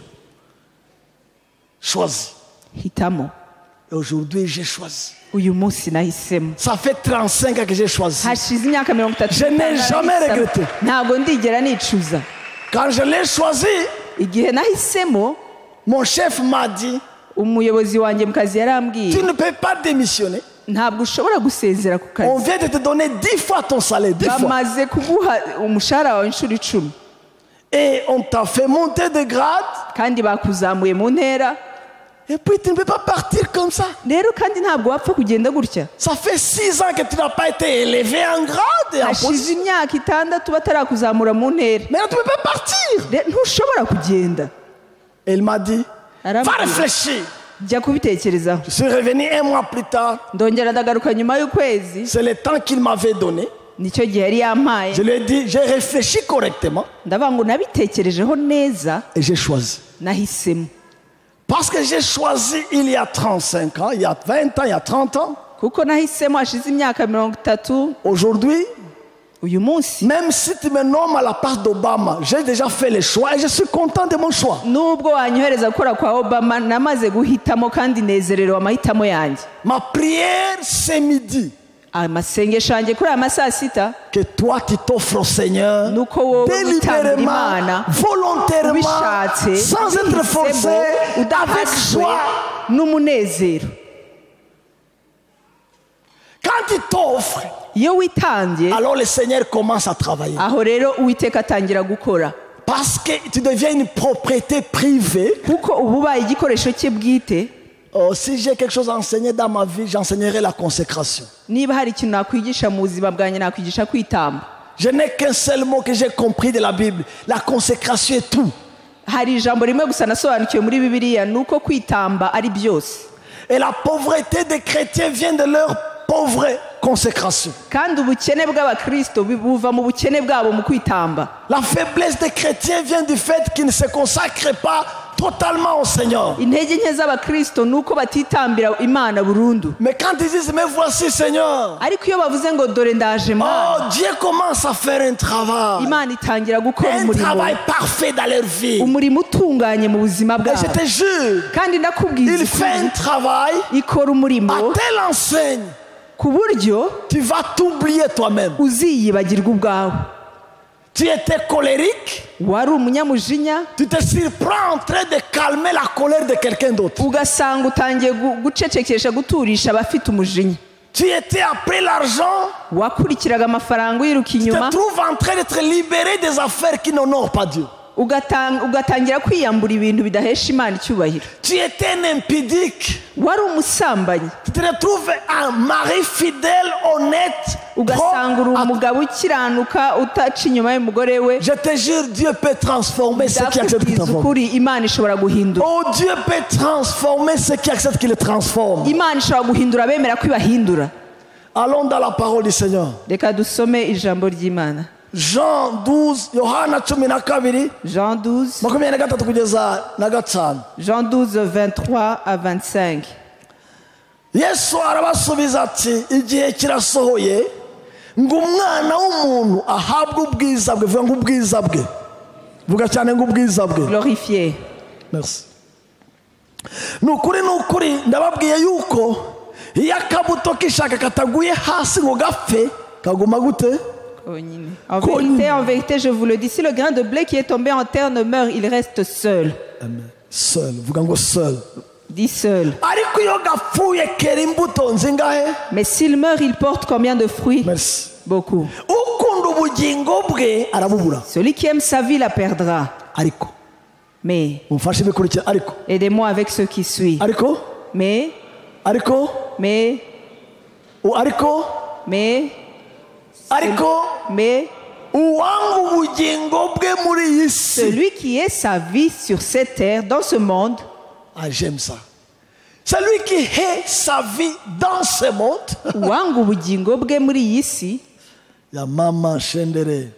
Choisis. Hitamo. Et aujourd'hui, j'ai choisi. Uyu munsi nahisemo. Ça fait 35 ans que j'ai choisi. Hashize imyaka 30. Je n'ai jamais regretté. Ntabwo ndigera nicuza. Quand je l'ai choisi, igihe nahisemo, mon chef m'a dit, umuyobozi wanjye mu kazi yarambwiye, tu ne peux pas démissionner. ntabwo ushobora gusezera ku kazi. On vient de te donner 10 fois ton salaire, 10 fois. bamaze kuguha umushahara wawe inshuro 10. Et on t'a fait monter de grade. kandi bakuzamuye mu ntera. Et puis tu ne peux pas partir comme ça. rero kandi ntabwo wapfa kugenda gutya. Ça fait 6 ans que tu n'as pas été élevé en grade et en hashize position. imyaka 6 batarakuzamura mu ntera. Mais tu ne peux pas partir. ntushobora kugenda. Et il m'a dit, va Arambwira, réfléchir. jya kubitekerezaho. Je suis revenu 1 mois plus tard. ndongera ndagaruka nyuma y'ukwezi. C'est le temps qu'il m'avait donné. nicyo gihe yari yampaye. Je lui ai dit, j'ai réfléchi correctement ndavuga ngo nabitekerejeho neza et j'ai choisi. nahisemo. Parce que j'ai choisi il y a 35 ans, il y a 20 ans, il y a 30 ans. kuko nahisemo hashize imyaka 30. Aujourd'hui, uyu munsi même si tu me nommes à la part d'Obama, j'ai déjà fait le choix et je suis content de mon choix. nubwo wanyohereza gukora kwa Obama, namaze guhitamo kandi nezerewe amahitamo yanjye. Ma prière ce midi, amasengesho yanjye kuri aya masaa 6, que toi tu t'offres au Seigneur nuko wowe witambira délibérément, Imana volontairement, ubishatse, sans être forcé, avec udahaswe joie. n'umunezero. Quand tu t'offres, iyo witangiye, alors le Seigneur commence à travailler. aho rero Uwiteka atangira gukora. Parce que tu deviens une propriété privée. kuko uba ubaye igikoresho cye bwite. Oh, si j'ai quelque chose à enseigner dans ma vie, j'enseignerai la consécration. niba hari ikintu nakwigisha mu buzima bwanjye, nakwigisha kwitamba. Je n'ai qu'un seul mot que j'ai compris de la Bible. La consécration est tout. hari ijambo rimwe gusa nasobanukiwe muri Bibiliya, nuko kwitamba ari byose. Et la pauvreté des chrétiens vient de leur pauvre consécration. kandi ubukene bw'abakristo buva mu bukene bwabo mu kwitamba. La faiblesse des chrétiens vient du fait qu'ils ne se consacrent pas totalement au Seigneur. intege nke z'abakristo nuko batitambira Imana burundu. Mais quand ils disent, mais voici Seigneur, ariko iyo bavuze ngo dore ndaje Mana, oh, Dieu commence à faire un travail. Imana itangira gukora Un umurimo, travail parfait dans leur vie. umurimo utunganye mu buzima Et bwabo. je te jure, kandi ndakubwiza il fait un travail ikora umurimo à telle enseigne, ku buryo tu vas t'oublier toi-même. uziyibagirwa ubwawe. Tu étais colérique, wari umunyamujinya, tu te surprends en train de calmer la colère de quelqu'un d'autre. ugasanga utangiye gucecekesha guturisha abafite umujinya. Tu étais après l'argent, wakurikiraga amafaranga wiruka tu inyuma, te trouves en train d'être libéré des affaires qui n'honorent pas Dieu. ugatangira kwiyambura ibintu bidahesha Imana icyubahiro. Tu étais un impudique, wari umusambanyi, tu te retrouves un mari fidèle, honnête, ugasanga uri umugabo ukiranuka utaca inyuma y'umugore we. Je te jure, Dieu peut transformer ceux qui acceptent qu'il ndakubwiza transforme. ukuri, Imana ishobora guhindura. Oh, Dieu peut transformer ceux qui acceptent qu'il les transforme. Imana ishobora guhindura abemera ko ibahindura. Allons dans la parole du Seigneur. reka dusome ijambo ry'Imana. Jean 12, Yohana 12, Jean 12, 23 kugeza na 5. Jean 12, 23 à 25. Yesu arabasubiza ati, igihe kirasohoye ngo umwana w'umuntu ahabwe ubwiza bwe. Vuga ngo ubwiza bwe. Vuga cyane ngo ubwiza bwe. Glorifié. Merci. Nukuri ndababwiye yuko iyo akabuto kishaka kataguye hasi ngo gapfe kaguma gute? En vérité, je vous le dis, si le grain de blé qui est tombé en terre ne meurt, il reste seul. Amen. Seul. Vuga ngo seul. Dis seul. Ariko iyo gapfuye kera imbuto nzingahe? Mais s'il meurt, il porte combien de fruits? Merci. Beaucoup. Ukunda ubugingo bwe arabubura. Celui qui aime sa vie la perdra. Ariko. Mais umfashe bikurikira ariko. Aidez-moi avec ce qui suit. Ariko. Mais ariko. Mais ariko. Mais ariko. Mais Celui qui est sa vie sur cette terre, dans ce monde. Ah, j'aime ça. Celui qui est sa vie dans ce monde. Uwanga ubugingo bwe muri iyi si. Ya mama shendere.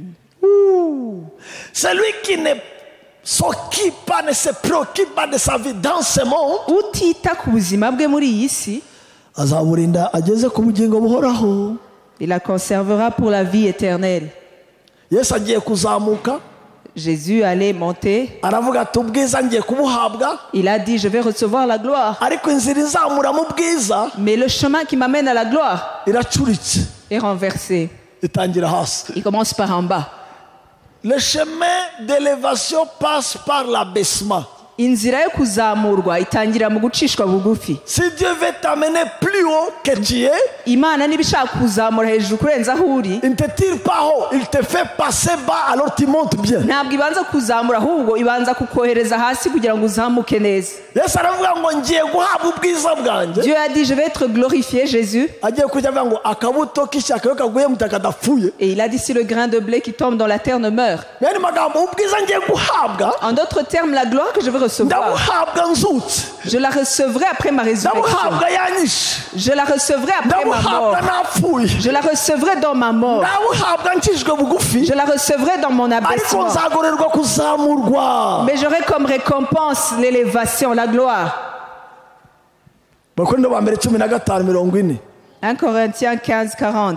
Celui qui ne s'occupe pas, ne se préoccupe pas de sa vie dans ce monde. Utita ku buzima bwe muri iyi si. Azaburinda ageze ku bugingo buhoraho. Il la conservera pour la vie éternelle. Yesu agiye kuzamuka. Jésus allait monter. Aravuga ati ubwiza ngiye kubuhabwa. Il a dit je vais recevoir la gloire. Ariko inzira izamura mu bwiza. Mais le chemin qui m'amène à la gloire iracuritse. Est renversé. Itangira hasi. Il commence par en bas. Le chemin d'élévation passe par l'abaissement. Inzira yo kuzamurwa itangira mu gucishwa bugufi. Si Dieu veut t'amener plus haut que tu es, Imana nibishaka kuzamura hejuru kurenza aho uri, il ne te tire pas haut, il te fait passer bas alors tu montes bien. Ntabwo ibanza kuzamura ahubwo ibanza kukohereza hasi kugira ngo uzamuke neza. Yesu aravuga ngo ngiye guhabwa ubwiza bwanjye. Dieu a dit je vais être glorifié, Jésus. Agiye kujya avuga ngo akabuto k'ishyaka yo kaguye mu butaka kadapfuye. Et il a dit si le grain de blé qui tombe dans la terre ne meurt. Yani magambo ubwiza ngiye guhabwa. En d'autres termes, la gloire que je vais recevoir, je la recevrai après ma résurrection. Je la recevrai après ma mort. Je la recevrai dans ma mort. Je la recevrai dans mon abaissement. Mais j'aurai comme récompense l'élévation, la gloire. 1 Corinthiens 15, 40.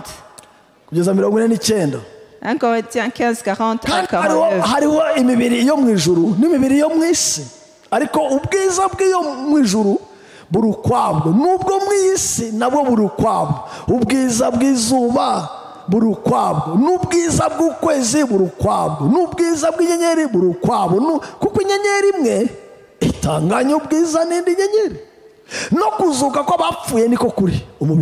1 Corinthiens 15, 40 à 49. hariho imibiri yo mu ijuru n'imibiri yo mu isi, ariko ubwiza bw'iyo mu ijuru buri ukwabwo, n'ubwo mu isi nabwo buri ukwabwo. Ubwiza bw'izuba buri ukwabwo, n'ubwiza bw'ukwezi buri ukwabwo, n'ubwiza bw'inyenyeri buri ukwabwo, kuko inyenyeri imwe itanganya ubwiza n'indi nyenyeri. No kuzuka kw'abapfuye niko kuri.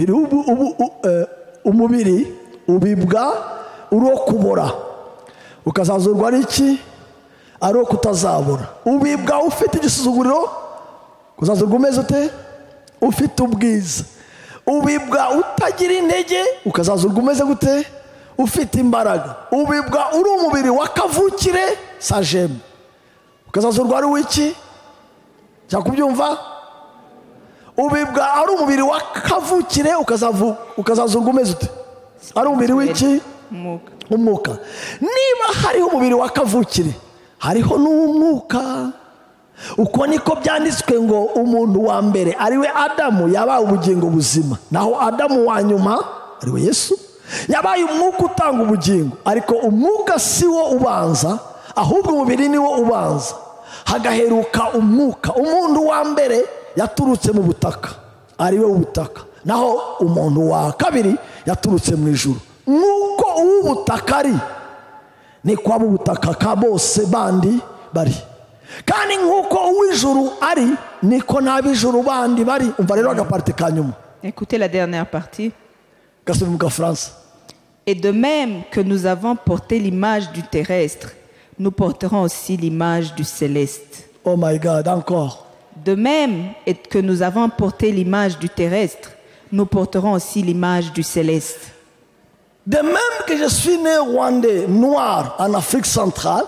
Umubiri ubibwa uri wo kubora, ukazazurwa ari iki? Ari wo kutazabura. Ubibwa ufite igisuzuguriro, ukazazurwa umeze ute? Ufite ubwiza. Ubibwa utagira intege, ukazazurwa umeze gute? Ufite imbaraga. Ubibwa uri umubiri wakavukire sajeme, ukazazurwa ari wiki? Cyakubyumva? Ubibwa ari umubiri wakavukire, ukazazurwa umeze ute? Ari umubiri wiki? Umwuka. Niba hariho umubiri wakavukire, hariho n'umwuka. Uko niko byanditswe ngo umuntu wa mbere ariwe Adamu yabaye ubugingo buzima, naho Adamu wa nyuma ariwe Yesu yabaye umwuka utanga ubugingo. Ariko umwuka si wo ubanza, ahubwo umubiri ni wo ubanza, hagaheruka umwuka. Umuntu wa mbere yaturutse mu butaka, ariwe ubutaka, naho umuntu wa kabiri yaturutse mu ijuru. Nuko uw'ubutaka ari ni kwa butaka ka bose bandi bari, kandi nkuko uw'ijuru ari niko n'ab'ijuru bandi bari. Umva rero agaparti ka nyuma. Écoutez la dernière partie. Gasubira mu Gafaransa. Et de même que nous avons porté l'image du terrestre, nous porterons aussi l'image du céleste. Oh my God, encore. De même que nous avons porté l'image du terrestre, nous porterons aussi l'image du céleste. De même que je suis né rwandais noir en Afrique centrale,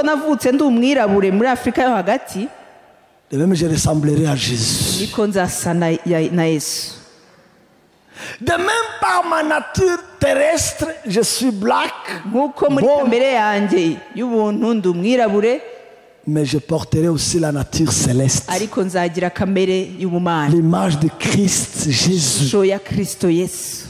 de même je ressemblerai à Jésus. De même par ma nature terrestre, je suis black, mais je porterai aussi la nature céleste, l'image de Christ Jésus.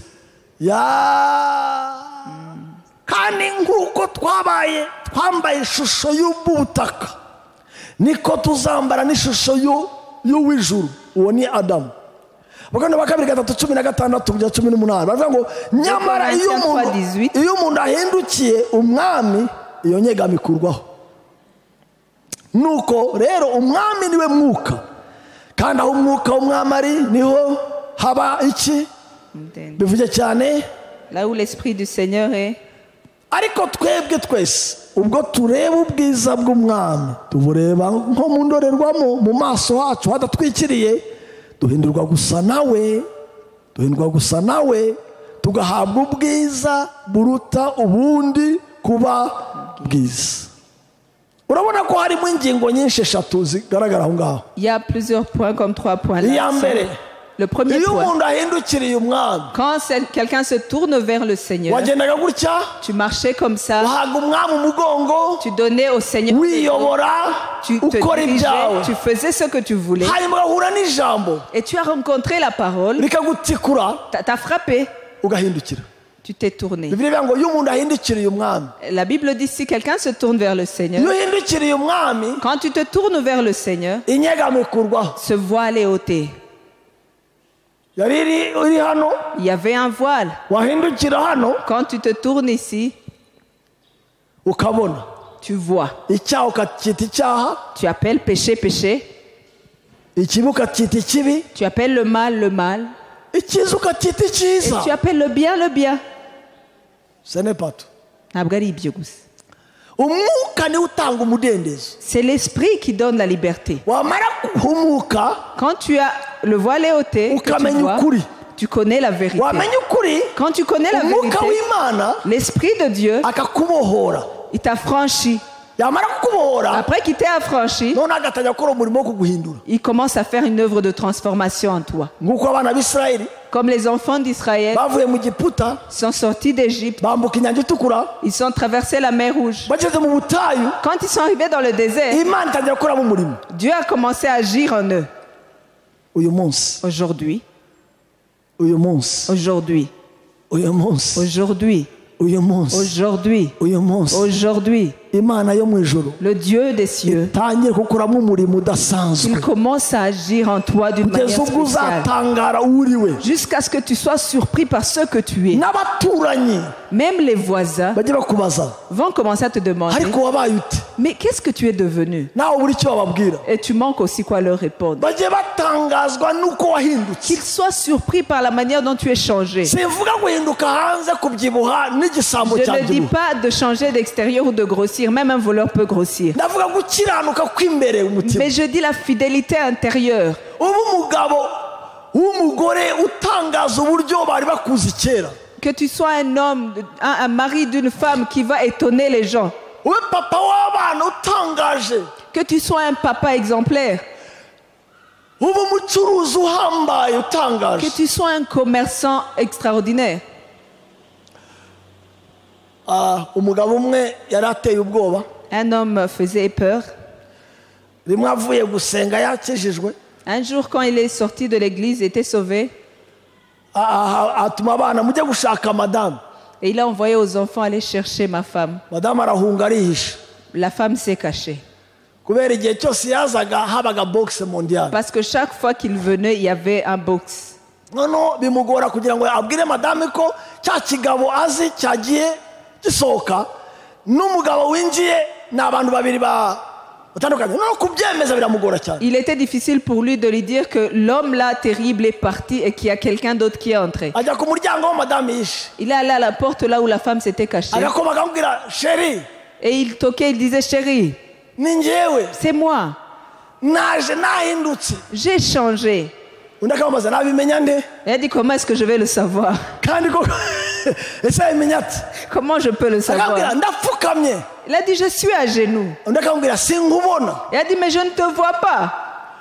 Kandi nk'uko twambaye ishusho y'ubutaka, niko tuzambara n'ishusho y'uw'ijuru. Uwo ni Adamu. Bakanda ba 2:16-18 bavuga ngo nyamara iyo umuntu ahindukiye umwami, iyo nyegamo ikurwaho. Nuko rero umwami niwe mwuka, kandi aho umwuka w'umwami ari niho haba iki? Bivuze cyane. Là où l'esprit du Seigneur est. Ariko twebwe twese ubwo tureba ubwiza bw'umwami, tubureba nko mu ndorerwamo mu maso hacu hadatwikiriye, duhindurwa gusa nawe, tugahabwa ubwiza buruta ubundi kuba bwiza. Urabona ko harimo ingingo nyinshi eshatu zigaragara aho ngaho. Il y a plusieurs points comme 3 points là. Iya mbere, Le premier iyo point, umuntu ahindukiriye umwami, quand quelqu'un se tourne vers le Seigneur, wagendaga gutya, tu marchais comme ça, wahaga umwami umugongo, tu donnais au Seigneur, wiyobora, tu te ukora dirigeais, ibyawe, tu faisais ce que tu voulais, hanyuma ugahura n'ijambo et tu as rencontré la parole, rikagutikura, t'as frappé, ugahindukira. tu t'es tourné. Bibiliya ivuga ngo iyo umuntu ahindukiriye umwami, La Bible dit si quelqu'un se tourne vers le Seigneur, iyo uhindukiriye umwami, quand tu te tournes vers le Seigneur, inyegamo ikurwaho. ce voile est ôté. Yari iri hano, Il y avait un voile. wahindukira hano Quand tu te tournes ici, ukabona tu vois. icyaha ukacyita icyaha, Tu appelles péché, péché. ikibi ukacyita ikibi, Tu appelles le mal, le mal. icyiza ukacyita Et icyiza. tu appelles le bien, le bien. Ce n'est pas tout. Ntabwo ari ibyo gusa. Umwuka niwe utanga umudendezo. C'est l'esprit qui donne la liberté. Wamara guhumuka, Quand tu as le voile est ôté, que tu ukamenya vois, ukuri, tu connais la vérité. wamenya ukuri, Quand tu connais la umwuka vérité, w'Imana l'esprit de Dieu, akakubohora. il t'a franchi. Yamara kukubohora, Après qu'il t'ait affranchi, none agatangira gukora umurimo wo kuguhindura. il commence à faire une œuvre de transformation en toi. Nk'uko abana b'Isirayeli Comme les enfants d'Israël bavuye mu Giputa, sont sortis d'Égypte, bambuka inyanja itukura, ils ont traversé la mer Rouge. bageze mu butayu, Quand ils sont arrivés dans le désert, Imana itangira gukoramo umurimo. Dieu a commencé à agir en eux. Uyu munsi, Aujourd'hui, uyu munsi, aujourd'hui, uyu munsi, aujourd'hui, uyu munsi, aujourd'hui, uyu munsi, aujourd'hui, Imana yo mu ijuru le Dieu des cieux, itangiye gukoramo umurimo udasanzwe, il commence à agir en toi d'une manière kugeza ubwo spéciale, uzatangara uriwe. jusqu'à ce que tu sois surpris par ce que tu es. N'abaturanyi Même les voisins bajye bakubaza, vont commencer à te demander, ariko wabaye ute? mais qu'est-ce que tu es devenu? Nawe buri icyo bababwira, Et tu manques aussi quoi leur répondre. bajye batangazwa n'uko wahindutse. Qu'ils soient surpris par la manière dont tu es changé. Sivuga guhinduka hanze, kubyibuha n'igisambo Je ne dis cyabyibuha, pas de changer d'extérieur ou de grossir, même un voleur peut grossir. ndavuga gukiranuka kw'imbere umutima. Mais je dis la fidélité intérieure. Uba umugabo w'umugore utangaza uburyo bari bakuzi kera, Que tu sois un homme, un mari d'une femme qui va étonner les gens. ube papa w'abana utangaje, Que tu sois un papa exemplaire. ube umucuruzi uhambaye utangaje. Que tu sois un commerçant extraordinaire. Umugabo umwe yari ateye ubwoba, Un homme faisait peur. rimwe avuye gusenga yakijijwe, Un jour, quand il est sorti de l'église, il était sauvé. atuma abana mujye gushaka madamu. Et il a envoyé aux enfants aller chercher ma femme. Madamu arahunga arihisha, La femme s'est cachée. kubera igihe cyose yazaga habaga boxe mondiale. Parce que chaque fois qu'il venait, il y avait un box. Noneho bimugora kugira ngo abwire madamu ko cya kigabo azi cyagiye gisohoka n'umugabo winjiye ni abantu babiri batandukanye. Noneho kubyemeza biramugora cyane. Il était difficile pour lui de lui dire que l'homme là terrible est parti et qu'il y a quelqu'un d'autre qui est entré. Ajya ku muryango wa madamu yishe, Il est allé à la porte là où la femme s'était cachée. agakoma akamubwira sheri, Et il toquait, il disait, chérie, ni njyewe c'est moi. naje nahindutse. J'ai changé. Undi akamubaza nabimenya nde, Elle a dit, comment est-ce que je vais le savoir? kandi ko ese abimenya ate? Comment je peux le Akambwira savoir? ndapfukamye. Il a dit, je suis à genoux. Undi akamubwira sinkubona. Elle a dit, mais je ne te vois pas.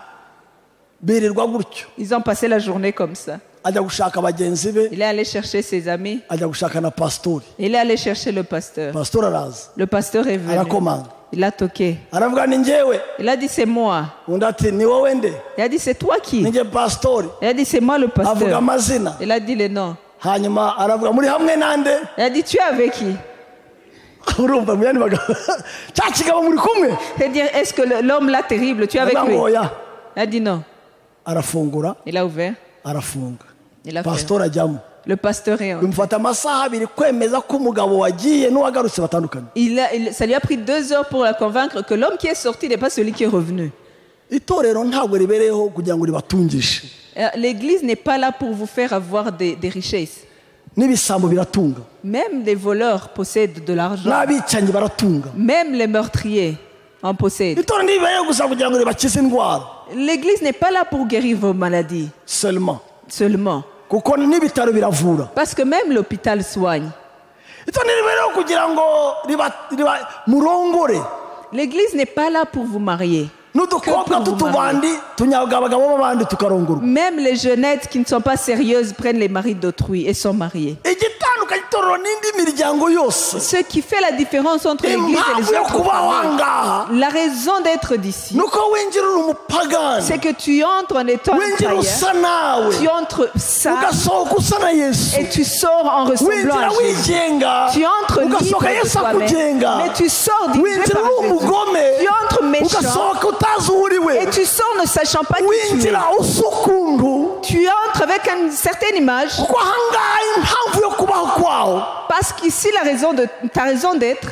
Birirwa gutyo, Ils ont passé la journée comme ça. ajya gushaka bagenzi be, Il est allé chercher ses amis. ajya gushaka na pasitori. Il est allé chercher le pasteur. Pasitori araza Le pasteur est venu. arakomanga, Il a toqué. aravuga ni njyewe. Il a dit, c'est moi. Undi ati ni wowe nde? Il a dit, c'est toi qui? Ni njye pasitori. Il a dit, c'est moi le Avuga pasteur. amazina, Il a dit les noms. hanyuma aravuga muri hamwe nande. Il a dit, tu es avec qui? Urumva mu yandi magambo, cya kigabo muri kumwe. C'est-à-dire, est-ce que l'homme là terrible, tu es avec Aravuga ngo lui? oya. Il a dit non. Arafungura, Il a ouvert. arafunga, Il a fait. pasitori ajyamo. Le pasteur est entré. Bimufata amasaha abiri kwemeza ko umugabo wagiye n'uwagarutse batandukanye. Ça lui a pris 2 heures pour la convaincre que l'homme qui est sorti n'est pas celui qui est revenu. Itorero ntabwo ribereyeho kugira ngo ribatungishe, L'église n'est pas là pour vous faire avoir des richesses. n'ibisambo biratunga, Même les voleurs possèdent de l'argent. n'abicanyi baratunga. Même les meurtriers en possèdent. Itorero ntibibereyeho gusa kugira ngo ribakize indwara L'église n'est pas là pour guérir vos maladies seulement, seulement. kuko n'ibitaro biravura. Parce que même l'hôpital soigne. L'église n'est pas là pour vous marier. Même les jeunettes qui ne sont pas sérieuses prennent les maris d'autrui et sont mariées. Ce qui fait la différence entre l'église et les autres familles, la raison d'être d'ici, c'est que tu entres en étant païen, tu entres sale et tu sors en ressemblant à Jésus. Tu entres libre de toi-même, mais tu sors dirigé par Jésus. Tu entres méchant et tu sors ne sachant pas qui tu es. Tu entres avec une certaine image. Parce qu'ici, ta raison d'être,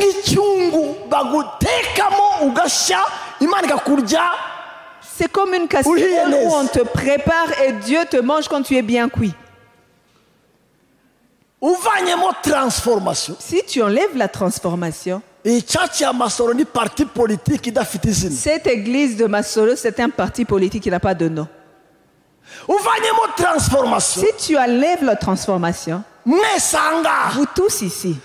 c'est comme une casserole où on te prépare et Dieu te mange quand tu es bien cuit. Si tu enlèves la transformation, cette église de Masoro, c'est un parti politique qui n'a pas de nom. Si tu enlèves la transformation, vous tous ici,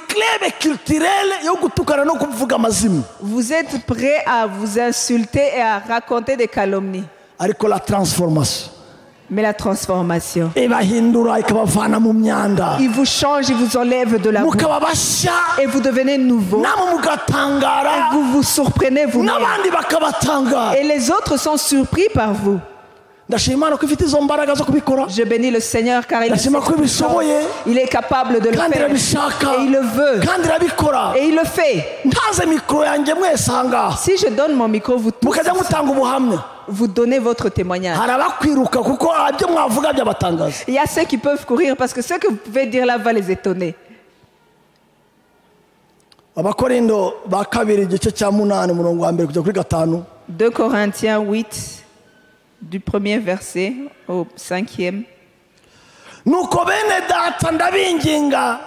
vous êtes prêts à vous insulter et à raconter des calomnies. Mais la transformation, il vous change, il vous enlève de la boue et vous devenez nouveau. Et vous vous surprenez vous-même. Et les autres sont surpris par vous. Je bénis le Seigneur car il est capable de le faire et il le veut et il le fait. Si je donne mon micro, vous tous, vous donnez votre témoignage. Il y a ceux qui peuvent courir parce que ce que vous pouvez dire là va les étonner. 2 Corinthiens 8 du premier verset au 5e. Nuko bene data ndabinginga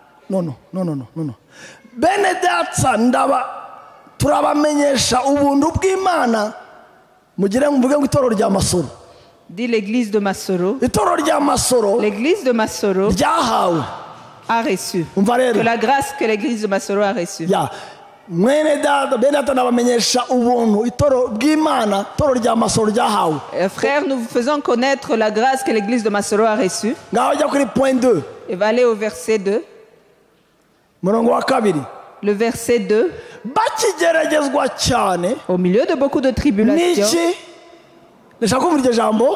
bene data ndaba turabamenyesha ubuntu bw'Imana mugire mvuge ngo itoro rya Masoro. Dit l'église de Masoro. Itoro rya Masoro. L'église de Masoro ryahawe a reçu. Que la grâce que l'église de Masoro a reçue. Mwene data bene data ndabamenyesha ubuntu itoro bw'Imana itoro rya Masoro ryahawe. Frères, nous vous faisons connaître la grâce que l'église de Masoro a reçue. Ngaho jya kuri point 2. Et va aller au verset 2. Murongo wa kabiri. Le verset 2. Bakigeragezwa cyane. Au milieu de beaucoup de tribulations. Niki ndashaka kumva iryo jambo.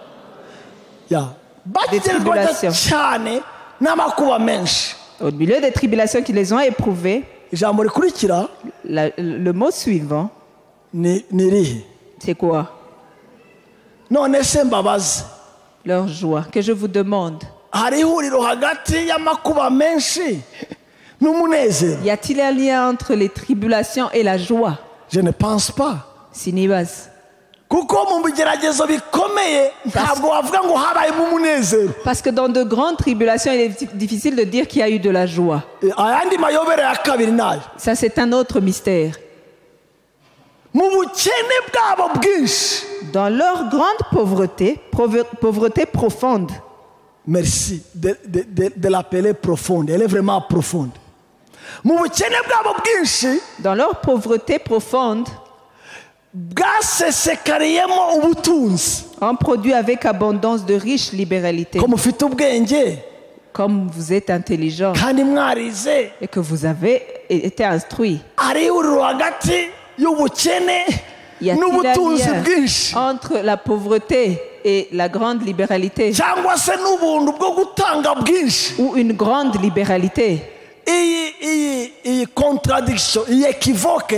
Bakigeragezwa cyane n'amakuba menshi. Au milieu des tribulations qui les ont éprouvées. Le mot suivant, c'est quoi? Leur joie. Que je vous demande. Y a-t-il un lien entre les tribulations et la joie? Je ne pense pas. Sinibas. Parce que dans de grandes tribulations, il est difficile de dire qu'il y a eu de la joie. Ça, c'est un autre mystère. Dans leur grande pauvreté, pauvreté profonde. Merci de l'appeler profonde. Elle est vraiment profonde. Dans leur pauvreté profonde, on produit avec abondance de riches libéralités. Comme vous êtes intelligent et que vous avez été instruit. Y a-t-il un lien entre la pauvreté et la grande libéralité ou une grande libéralité? Iyi contradiction, iyi équivoque,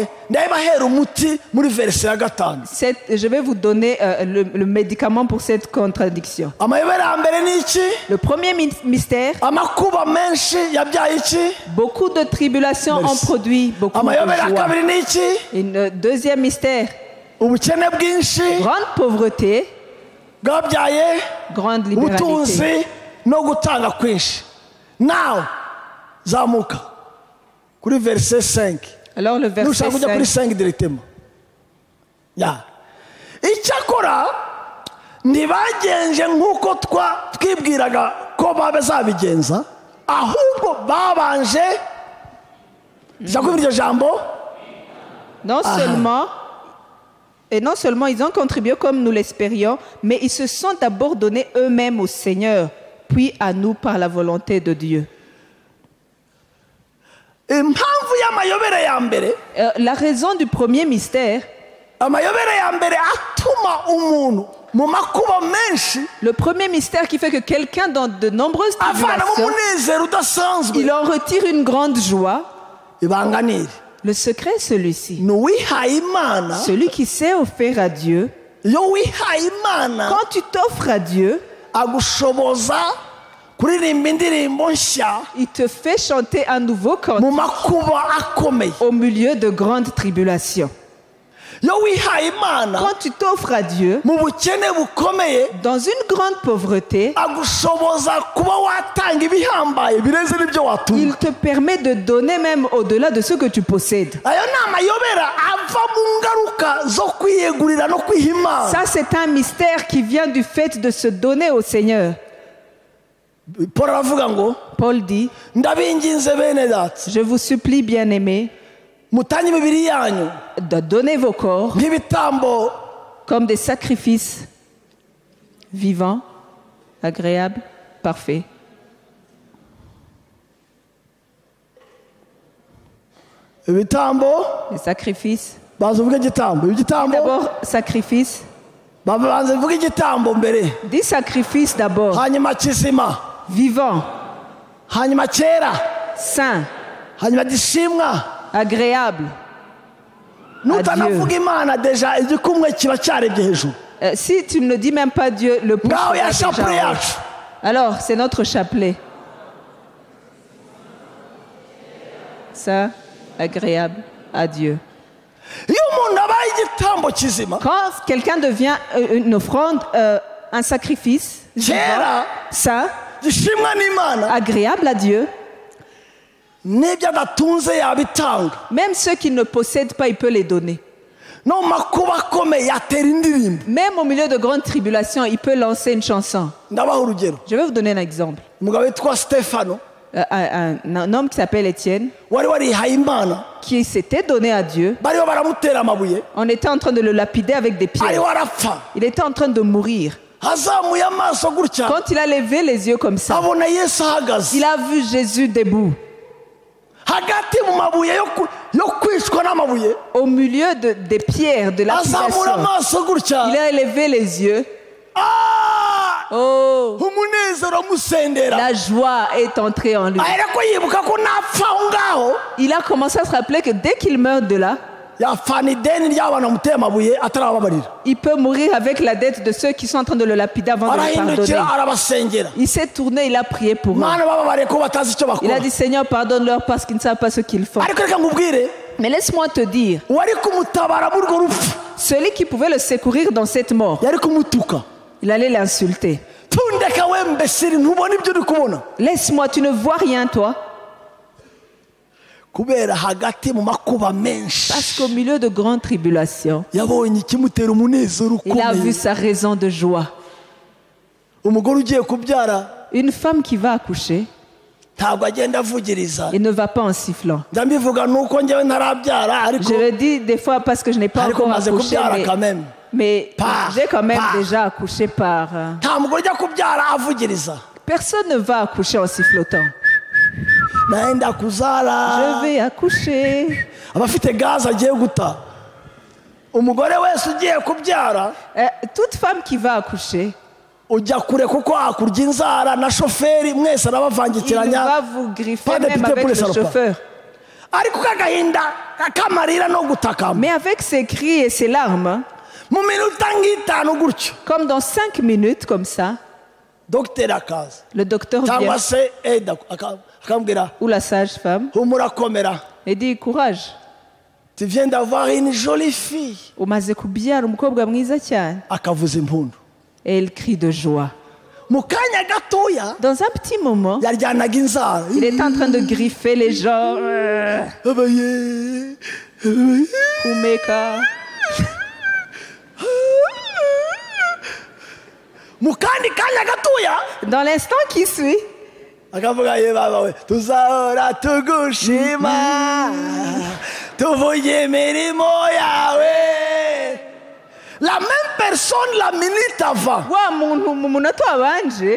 je vais vous donner le médicament pour cette contradiction. Le premier mystère, beaucoup de tribulations ont produit beaucoup de joie. Un deuxième mystère, grande pauvreté, grande libéralité. Zamuka kuri verset 5. Alors le verset 5 directement. Icyakora ntibagenje nk'uko twibwiraga ko bazabigenza, ahubwo babanje jakubwira iryo jambo. Non seulement ils ont contribué comme nous l'espérions, mais ils se sont d'abord donnés eux-mêmes au Seigneur, puis à nous par la volonté de Dieu. La raison du premier mystère, le premier mystère qui fait que quelqu'un dans de nombreuses tribulations, il en retire une grande joie. Le secret est celui-ci. Celui qui s'est offert à Dieu, quand tu t'offres à Dieu, il te fait chanter un nouveau cantique au milieu de grandes tribulations. Quand tu t'offres à Dieu dans une grande pauvreté, il te permet de donner même au-delà de ce que tu possèdes. Ça, c'est un mystère qui vient du fait de se donner au Seigneur. Paul dit, je vous supplie, bien-aimés, de donner vos corps comme des sacrifices vivants, agréables, parfaits. Les sacrifices. D'abord, sacrifice. Dis sacrifice d'abord. Vivant. Saint. Agréable. Si tu ne dis même pas Dieu, le pouce est déjà haut. Alors, c'est notre chapelet. Ça, agréable à Dieu. Quand quelqu'un devient une offrande, un sacrifice, ça, agréable à Dieu, même ceux qui ne possèdent pas, il peut les donner. Même au milieu de grandes tribulations, il peut lancer une chanson. Je vais vous donner un exemple. Un homme qui s'appelle Étienne, qui s'était donné à Dieu. On était en train de le lapider avec des pierres. Il était en train de mourir. Quand il a levé les yeux comme ça, il a vu Jésus debout. Au milieu des pierres de la lapidation, il a élevé les yeux. Oh, la joie est entrée en lui. Il a commencé à se rappeler que dès qu'il meurt de là, il peut mourir avec la dette de ceux qui sont en train de le lapider avant de le pardonner. Il s'est tourné, il a prié pour eux. Il a dit, Seigneur, pardonne-leur parce qu'ils ne savent pas ce qu'ils font. Mais laisse-moi te dire, celui qui pouvait le secourir dans cette mort, il allait l'insulter. Laisse-moi, tu ne vois rien, toi. Parce qu'au milieu de grandes tribulations, il a vu sa raison de joie. Une femme qui va accoucher, il ne va pas en sifflant. Je le dis des fois parce que je n'ai pas encore accouché, mais j'ai quand même déjà accouché par... Personne ne va accoucher en sifflotant. Je vais accoucher. Toute femme qui va accoucher, il va vous griffer même avec le chauffeur. Mais avec ses cris et ses larmes, comme dans 5 minutes comme ça, le docteur vient, ou la sage-femme, et dit, courage, tu viens d'avoir une jolie fille. Et il crie de joie. Dans un petit moment, il est en train de griffer les gens. mu kandi kanya gatoya Dans l'instant qui suit, akavuga ye baba we tuzahora tugushima tuvuge imirimo yawe. La même personne la minute avant. wa muntu mu munota wabanje,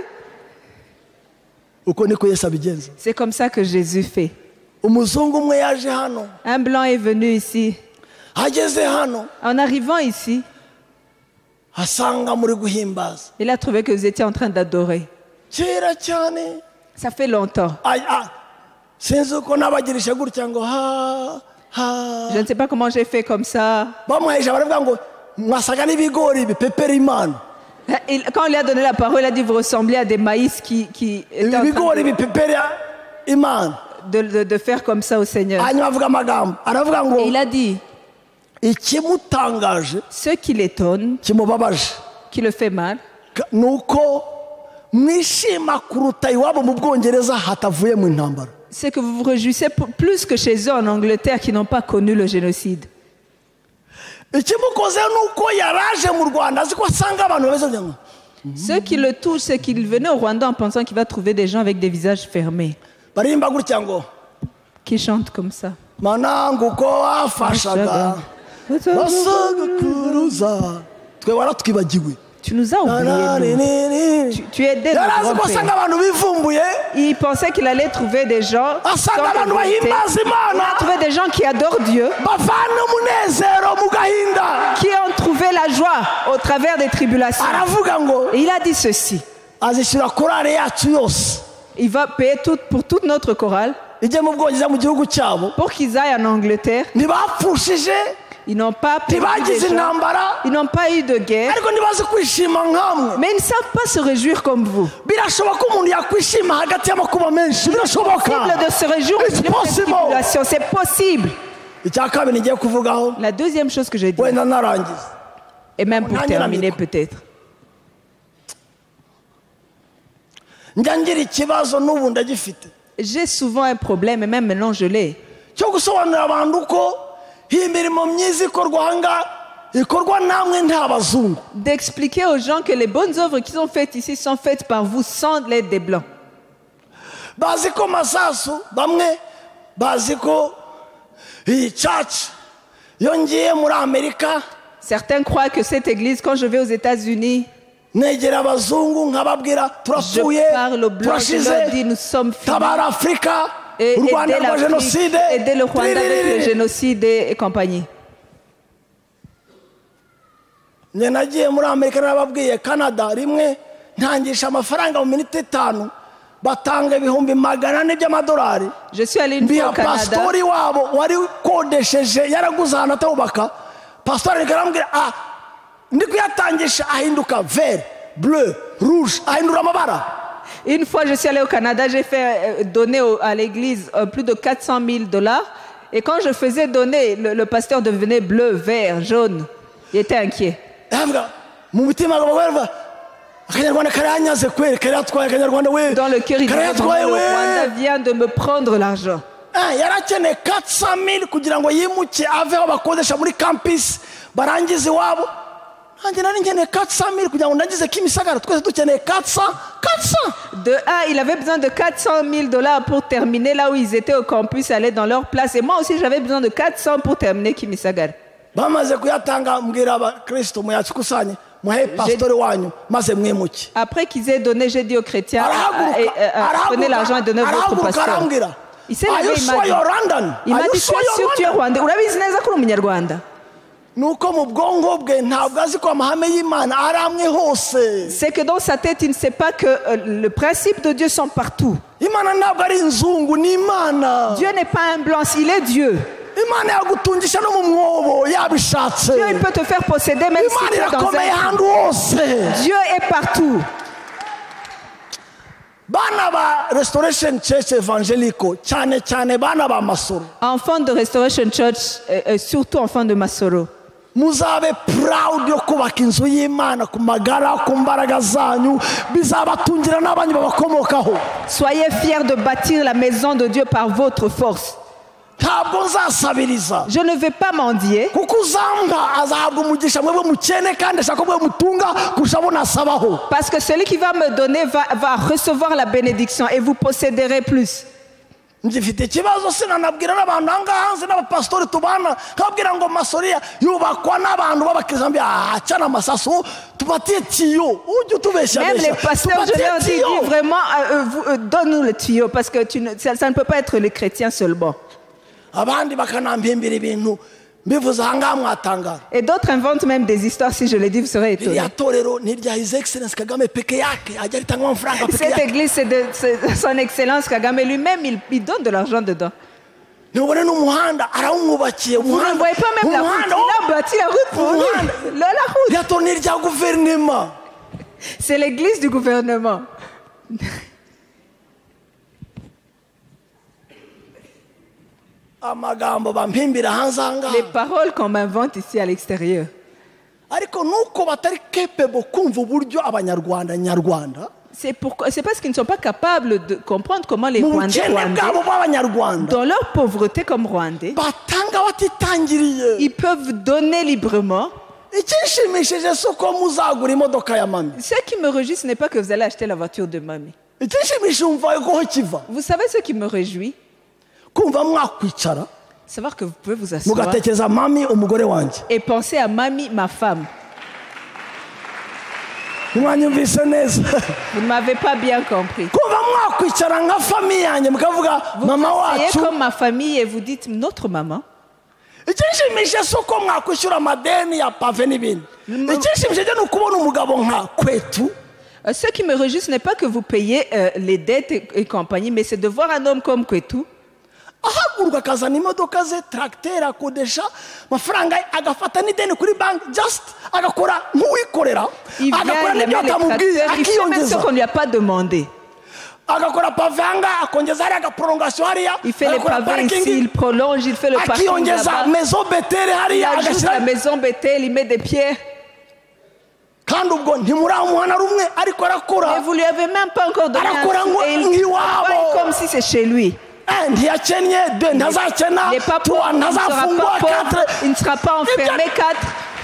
Uko niko Yesu abigenza. c'est comme ça que Jésus fait. Umuzungu umwe yaje hano, Un blanc est venu ici. ageze hano En arrivant ici, asanga muri guhimbaza. il a trouvé que vous étiez en train d'adorer. Kera cyane. Ça fait longtemps. Sinzi uko nabagirisha gutya ngo ha ha. Je ne sais pas comment j'ai fait comme ça. Bamuhesha baravuga ngo mwasaga n'ibigori bipepera Imana. Quand on lui a donné la parole, il a dit vous ressemblez à des maïs qui étaient en Ibigori train bipepera Imana. de faire comme ça au Seigneur. Hanyuma avuga amagambo aravuga ngo Et il a dit ikimutangaje ce qui l'étonne, kimubabaje qui le fait mal, nuko mwishima kuruta iwabo mu Bwongereza hatavuye mu intambara. c'est que vous vous réjouissez plus que chez eux en Angleterre qui n'ont pas connu le génocide. Ikimukoze nuko yaraje mu Rwanda aziko asanga abantu bameze ngo Ce qui le touche, c'est qu'il venait au Rwanda en pensant qu'il va trouver des gens avec des visages fermés, barimba gutya ngo qui chantent comme ça. manangu ko wafashaga basogokuruza twe waratwibagiwe. Tu nous as oubliés. Tu es aidé de yarazi ko asanga abantu bivumbuye. Il pensait qu'il allait trouver des gens asanga abantu il bahimbaza Imana. a trouvé des gens qui adorent Dieu, bavana umunezero mu gahinda. qui ont trouvé la joie au travers des tribulations. Aravuga ngo Et il a dit ceci. azishyura korale yacu yose Il va payer pour toute notre chorale ijye mu Bwongereza mu gihugu cyabo. pour qu'ils aillent en Angleterre. Ntibapfushije Ils n'ont pas perdu ntibagize des gens. intambara Ils n'ont pas eu de guerre, ariko ntibazi kwishima nkamwe. mais ils ne savent pas se réjouir comme vous. Birashoboka ko umuntu yakwishima hagati y'amakuba menshi. Birashoboka. Possible de se réjouir It's d'une possible. tribulation, c'est possible. Icya kabiri ngiye kuvugaho La deuxième chose que j'ai dit, wenda narangiza et même pour terminer peut-être, njya ngira ikibazo n'ubu ndagifite j'ai souvent un problème, et même maintenant je l'ai, cyo gusobanurira abantu ko iyi mirimo myiza ikorwa aha ngaha ikorwa namwe nta bazungu. d'expliquer aux gens que les bonnes œuvres qui sont faites ici sont faites par vous sans l'aide des Blancs. Bazi ko masasu bamwe bazi ko iyi church iyo ngiye muri Amerika Certains croient que cette église, quand je vais aux États-Unis, negera abazungu nkababwira je turapfuye parle aux Blancs, je turashize leur dis nous sommes finis. tabara Afurika Et u Rwanda rwa jenoside aider le Rwanda avec le génocide et compagnie. njye nagiye muri Amerika narababwiye Canada rimwe ntangisha amafaranga mu minota 5 batanga ibihumbi 400 by'amadolari. Je suis allé une fois au Canada. Pastori wabo wari kodesheje yaraguze ahantu atubaka. Pastori arambwira ndi kuyatangisha ahinduka vert, bleu, rouge, ahindura amabara. Une fois, je suis allé au Canada, j'ai fait donner à l'église plus de $400,000. Et quand je faisais donner, le pasteur devenait bleu, vert, jaune. Il était inquiet. Dans le cœur, il disait, le Rwanda vient de me prendre l'argent. yarakeneye 400,000 kugira ngo yimuke ave aho bakodesha muri campus barangize iwabo. nanjye nari nkeneye 400,000 kugira ngo ndagize Kimisagara twese dukeneye 400. De un, il avait besoin de $400,000 pour terminer là où ils étaient au campus, aller dans leur place. Et moi aussi, j'avais besoin de 400 pour terminer Kimisagara. bamaze kuyatanga mbwira abakristo muyakusanye muhe pastori wanyu maze mwimuke. Après qu'ils aient donné, j'ai dit aux chrétiens, prenez l'argent et donnez votre pasteur. Il s'est levé, il m'a dit, tu es sûr tu es Rwandais? Urabizi neza ko uri umunyarwanda? nuko mu bwonko bwe ntabwo azi ko amahame y'Imana ari amwe hose. C'est que dans sa tête, il ne sait pas que le principe de Dieu sont partout. Imana ntabwo ari inzungu ni Imana. Dieu n'est pas un blanc, il est Dieu. Imana yagutungisha no mu mwobo yabishatse. Dieu il peut te faire posséder même si tu es dans un... Dieu est partout. Bana ba Restoration Church Evangelical cyane cyane bana ba Masoro. Enfants de Restoration Church, surtout enfants de Masoro. Muzabe proud yo kubaka inzu y'Imana ku magara ku mbaraga zanyu bizabatungira n'abanyu babakomokaho. Soyez fiers de bâtir la maison de Dieu par votre force. ntabwo nzasabiriza Je ne vais pas mendier. kuko uzampa azahabwa umugisha mwebwe mukene kandi ashaka ko mwe mutunga kurusha abo nasabaho. Parce que celui qui va me donner va recevoir la bénédiction et vous posséderez plus. ngifite ikibazo sinanabwira n'abantu ahangaha hanze n'abapasitori tubana nkababwira ngo Masoriya yubakwa n'abantu b'abakristo mbi acana amasasu tubatie tiyo ujye utubeshya Même les pasteurs, je leur dis vraiment, donne-nous le tuyau parce que ça ne peut pas être les chrétiens seulement. abandi bakanampimbira ibintu mbivuze ahangaha mwatangara. Et d'autres inventent même des histoires, si je les dis, vous serez étonnés. iriya torero ni irya His Excellence Kagame peke yake ajya ritanga amafaranga peke Cette yake. église, c'est de son excellence Kagame lui-même, il donne de l'argent dedans. ntubone n'umuhanda arawumwubakiye Vous ne voyez pas même la route, il a bâti la route pour lui. La route. iriya torero ni irya guverinema. C'est l'église du gouvernement. amagambo bampimbira hanze ahangaha Les paroles qu'on m'invente ici à l'extérieur. ariko nuko batari capable kumva uburyo abanyarwanda nyarwanda C'est parce qu'ils ne sont pas capables de comprendre comment les mu Rwandais, bukene bwabo bw'abanyarwanda dans leur pauvreté comme Rwandais, batanga batitangiriye. ils peuvent donner librement. icyishimishije si uko muzagura imodoka ya mami. Ce qui me réjouit, ce n'est pas que vous allez acheter la voiture de mamie. icyishimishije umva yuko kiva Vous savez ce qui me réjouit? kumva mwakwicara Savoir que vous pouvez vous asseoir mugatekereza mami umugore wanjye. et penser à mamie, ma femme. mwanyumvise neza. Vous ne m'avez pas bien compris. kumva mwakwicara nka famiye yanjye mukavuga mama Vous wacu. essayez comme ma famille et vous dites notre maman. icyishimishije si uko mwakwishyura amadeni ya pave n'ibindi. icyishimishije ni ukubona umugabo nka kwetu. Ce qui me réjouit, ce n'est pas que vous payez les dettes et compagnie, mais c'est de voir un homme comme Kwetu. ahaguruka akazana imodoka ze tracteur akodesha amafaranga agafata n'ideni kuri banki just agakora nk'uwikorera Il agakora vient, il n'ibyo met les atamubwiye tracteurs, il fait même ce akiyongeza qu'on ne lui a pas demandé. agakora pave ahangaha akongeza hariya agaprolongation hariya Il fait les agakora pavés ici, parking il prolonge, il fait le parking akiyongeza là-bas. maison beteri Il hariya ajoute agashyira la maison Bethel, il met des pierres. kandi ubwo ntimuramuha na rumwe ariko arakora Mais vous lui avez même pas encore donné un arakora sou. Et il nk'iwabo travaille comme si c'est chez lui. ntiyakennye de ntazakena Il n'est pas tuwa pauvre, il ne sera ntazafungwa pas pauvre, katre il ne sera pas enfermé 4.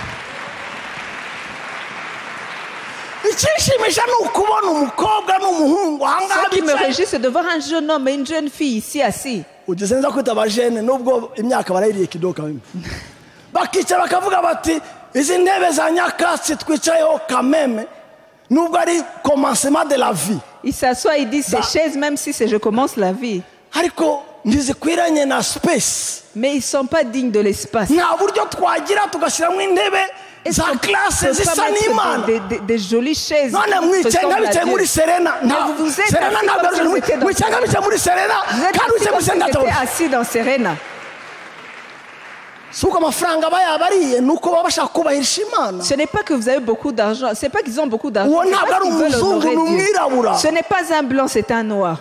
icyishimisha ni ukubona umukobwa n'umuhungu ahangaha Ce qui me bicaye réjouit, c'est de voir un jeune homme et une jeune fille ici assis. ugeze neza kwita abajene nubwo imyaka barayiriye kidoka bimwe bakicara bakavuga bati izi ntebe za nyakatsi twicayeho kameme nubwo ari commencement de la vie Il s'assoit, il dit ces chaises, même si c'est je commence la vie. ariko ntizikwiranye na space Mais ils ne sont pas dignes de l'espace. nta buryo twagira tugashyiramo intebe za classe zisa n'imana Des jolies chaises. none mwicaye nk'abicaye muri serena serena ntabwo mwicaye nk'abicaye muri serena kandi wicaye muri serena J'étais assis dans Serena. si uko amafaranga bayabariye ni uko baba bashaka kubahisha imana Ce n'est pas que vous avez beaucoup d'argent. C'est pas qu'ils ont beaucoup d'argent. uwo C'est ntabwo parce ari qu'ils veulent umuzungu honorer ni Dieu. umwirabura Ce n'est pas un blanc, c'est un noir.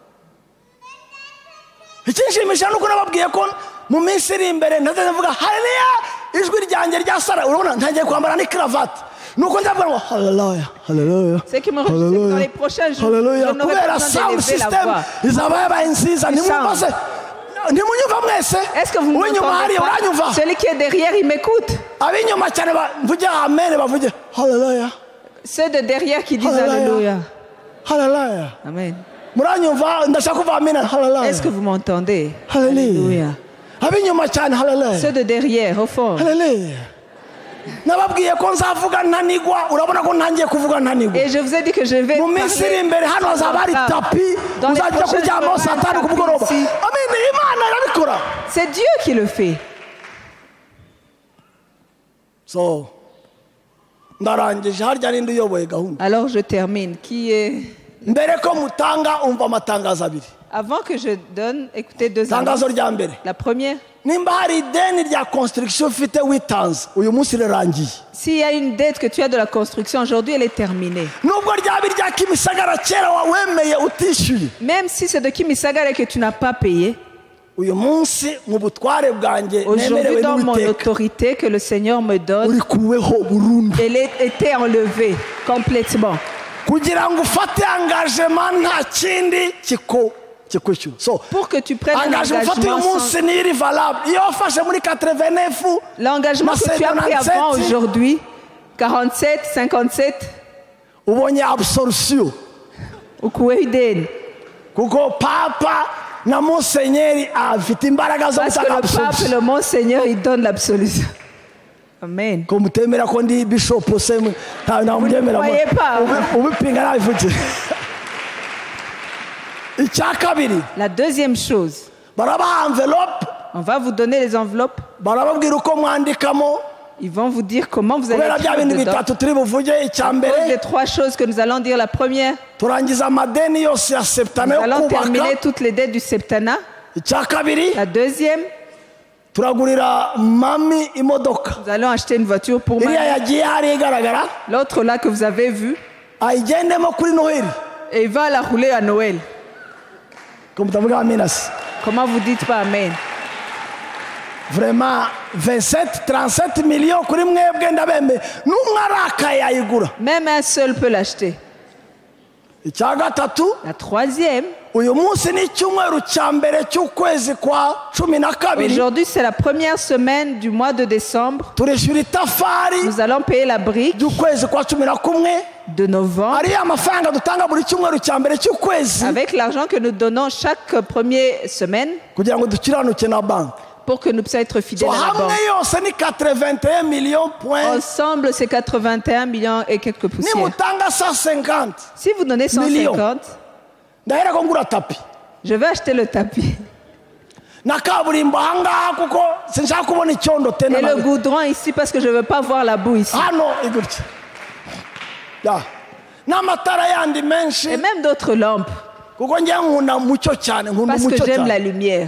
ikinshimisha ni uko nababwiye ko mu minsi iri imbere ntazajya mvuga haleluya ijwi ryanjye rya sara urabona ntangiye kwambara n'ikiravati nuko ndavuga ngo haleluya haleluya Ce qui me réjouit, c'est que dans les prochains jours, haleluya je n'aurai pas kubera besoin sound d'élever la system voix. izaba yabaye nziza nimwumvase ntimunyumva mwese Est-ce que vous ne uw'inyuma m'entendez hariya uranyumva pas? Celui qui est derrière, il m'écoute. ab'inyuma cyane mvuge amen bavuge haleluya Ceux de derrière qui disent Alléluia. Alléluia. haleluya Amen. muranyumva ndashaka kuva amen haleluya Est-ce que vous m'entendez? Alléluia. ab'inyuma cyane haleluya Ceux de derrière, au fond. haleluya nababwiye ko nzavuga ntanigwa urabona ko ntangiye kuvuga ntanigwa Et je vous ai dit que je vais mu minsi iri imbere hano hazaba hari tapi Dans les uzajya prochains kuryamaho jours, saa tanu ku mugoroba ici. amen imana irabikora C'est Dieu qui le fait. so ndarangije harya ninde uyoboye gahunda Alors je termine. Qui est... mbere ko mutanga umva amatangazo abiri Avant que je donne, écoutez deux itangazo annonces. rya mbere La première, nimba hari ideni rya construction ufite witanze uyu munsi rirarangiye s'il y a une dette que tu as de la construction, aujourd'hui elle est terminée. nubwo ryaba irya kimisagara kera wawemeye utishyuye Même si c'est de Kimisagara que tu n'as pas payé, uyu munsi mu butware bwanjye aujourd'hui nemerewe dans mon n'uwiteka autorité que le Seigneur me donne, urikuweho burundu elle a été enlevée complètement. kugira ngo ufate engagement nta kindi ikikwishyura so Pour que tu prennes un engagement ufata uyu engagement, munsi ni iri valable iyo wafashe muri 89 l'engagement que tu as pris avant aujourd'hui, 47, 57, ubonye absolution ukuweho ideni. kuko papa na musenyeri afite imbaraga zo Parce que gutanga le pape et absolution le monseigneur, ils donnent l'absolution. Amen. ko mutemera ko ndi bishop se nta mubyemera croyez pas. ubipinga nabivuze icya kabiri La deuxième chose, barabaha envelope on va vous donner les enveloppes. barababwira uko mwandikamo Ils vont vous dire comment vous allez kubera bya écrire bintu dedans. bitatu turi buvuge icya À cause mbere des trois choses que nous allons dire. La première, turangiza amadeni yose ya nous septana yo allons terminer kubaka toutes les dettes du septennat. icya kabiri La deuxième, turagurira mami imodoka nous allons acheter une voiture pour iriya Marie. yagiye hariya igaragara L'autre là que vous avez vu, ayigendemo kuri noheli et il va la rouler à Noël. ko mutavuga aminasi Comment vous dites pas Amen? vraiment 37 millions kuri mwebwe ndabembe n'umwe arakaye yayigura Même un seul peut l'acheter. icya gatatu La troisième, uyu munsi ni icyumweru cya mbere cy'ukwezi kwa 12 aujourd'hui c'est la première semaine du mois de décembre. turishyura itafari Nous allons payer la brique y'ukwezi kwa 11 de novembre ariya amafaranga dutanga buri cyumweru cya mbere cy'ukwezi avec l'argent que nous donnons chaque première semaine kugira ngo dukiranuke na banki pour que nous puissions être fidèles à la hamwe banque. yose ni 81 millions point Ensemble, c'est 81 millions et quelques poussières. nimutanga 150 Si vous donnez 150, ndahera ko ngura tapi je vais acheter le tapis. na kaburimbo ahangaha kuko sinshaka kubona icyondo Et tena le goudron ici parce que je ne veux pas voir la boue ici. hano igutya ya n'amatara yandi menshi Et même d'autres lampes kuko njye nkunda mucyo cyane nkunda parce que umucyo j'aime la cyane lumière.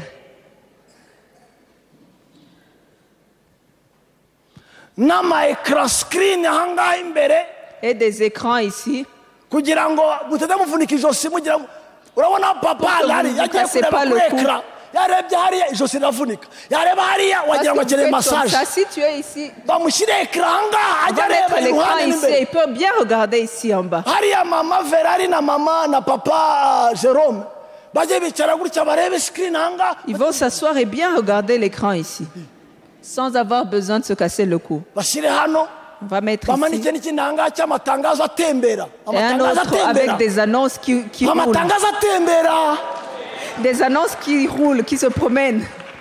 n'ama ekara sikirini ahangaha imbere Et des écrans ici. kugira ngo mutajya muvunika ijosi mugira ngo urabona papa hari yagiye kureba kuri ekara yarebye hariya ijosi riravunika yareba hariya wagira ngo akeneye masaje Ça, si tu es ici, bamushyire ekara ahangaha on ajya va mettre areba l'écran iruhande ici n'imbere et il peut bien regarder ici en bas. hariya mama Ferrari na mama na papa Jerome bajye bicara gutya barebe sikirini ahangaha Ils vont s'asseoir et bien regarder l'écran ici, sans avoir besoin de se casser le cou. bashyire hano On va mettre bamanike ici. n'ikindi ahangaha cy'amatangazo atembera Et un autre avec des annonces qui roulent. amatangazo atembera Des annonces qui roulent, qui se promènent.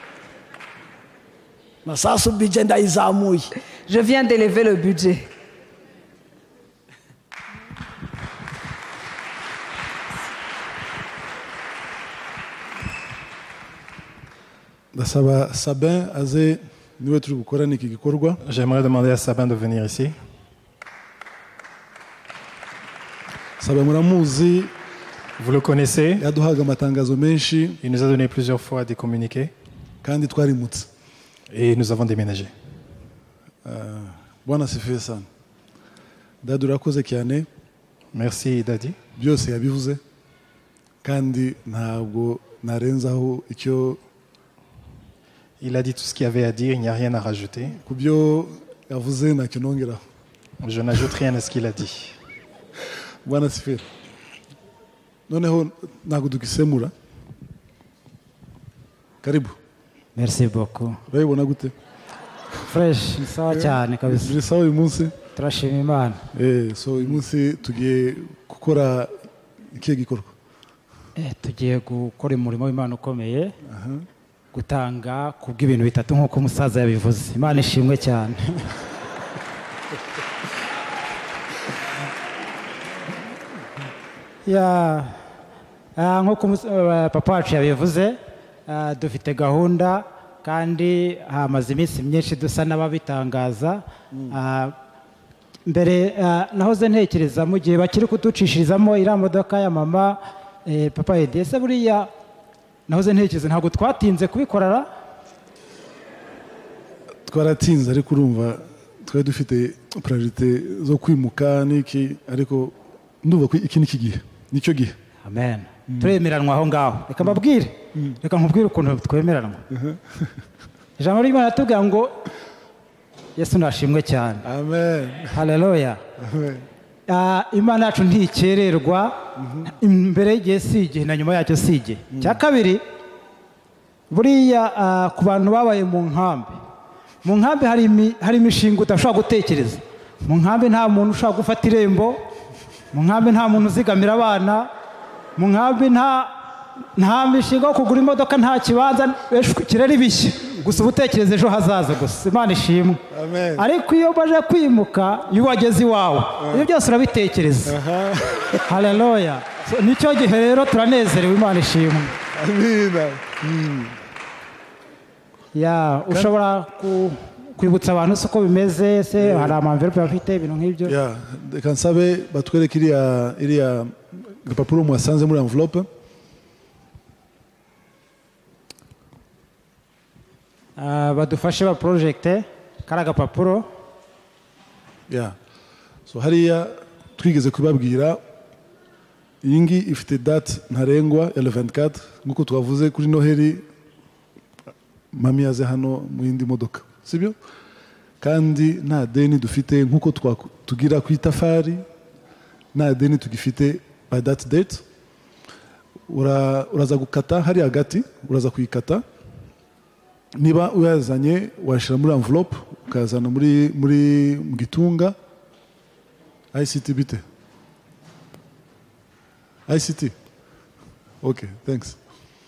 masasu bije ndayizamuye Je viens d'élever le budget. ndasaba Sabin aze niwe turi gukorana iki gikorwa. J'aimerais demander à Sabin de venir ici. Sabin muramuzi, Vous le connaissez, yaduhaga amatangazo menshi il nous a donné plusieurs fois des communiqués kandi twarimutse. et nous avons déménagé. Bwana sifiwe sana. Dadu urakoze cyane, Merci Daddy. byose yabivuze kandi ntabwo narenzaho icyo Il a dit tout ce qu'il y avait à dire, il n'y a rien à rajouter. ku byo yavuze ntacyo nongeraho. Je n'ajoute rien à ce qu'il a dit. Bwana sifiwe. Noneho ntabwo dugisemura. Karibu. Merci beaucoup. Urabibona gute? Fresh, ni sawa cyane kabisa. Biri sawa uyu munsi? Turashima Imana. So uyu munsi tugiye gukora ikihe gikorwa? Tugiye gukora umurimo w'Imana ukomeye. Gutanga kubw'ibintu bitatu nk'uko umusaza yabivuze. Imana ishimwe cyane. Nk'uko papa wacu yabivuze, dufite gahunda kandi hamaze iminsi myinshi dusa n'ababitangaza. Mbere nahoze ntekereza mu gihe bakiri kuducishirizamo iriya modoka ya mama papa Edi, ese buriya nahoze ntekereza ntabwo twatinze kubikorara. Twaratinze ariko urumva twari dufite priorite zo kwimuka n'iki, ariko ndumva ko iki n'iki gihe nicyo gihe. Amen. Turemeranwa aho ngaho. Reka mbabwire, reka nkubwire ukuntu twemeranwa. Ijambo ry'Imana tuvuga ngo Yesu nashimwe cyane. Amen. Haleluya. Amen. imana yacu ntikererwa imbere y'igihe si igihe na nyuma yacyo si igihe cya kabiri buriya ku bantu babaye mu nkambi hari imishinga udashobora gutekereza mu nkambi nta muntu ushobora gufata irembo mu nkambi nta muntu uzigamira abana mu nkambi nta mishinga yo kugura imodoka nta kibanza kirari bishya gusa ubutekereza ejo hazaza gusa imana ishimwe ariko iyo baje kwimuka iyo wageze iwawe ibyo byose urabitekereza haleluya nicyo gihe rero turanezerewe imana ishimwe ushobora kwibutsa abantu se uko bimeze se hari amamverope bafite ibintu nk'ibyo reka nsabe batwereke iriya gapapuro mwasanze muri envelope badufashe ba porojegite kari agapapuro so hariya twigeze kubabwira iyi ngiyi ifite date ntarengwa ya 24 nk'uko twavuze kuri noheli mami yaze hano mu yindi modoka sibyo kandi nta deni dufite nk'uko tugira ku itafari nta deni tugifite by that date uraza gukata hari hagati uraza kuyikata niba uyazanye washyira muri envelope ukazana muri gitunga ICT bite ICT okay thanks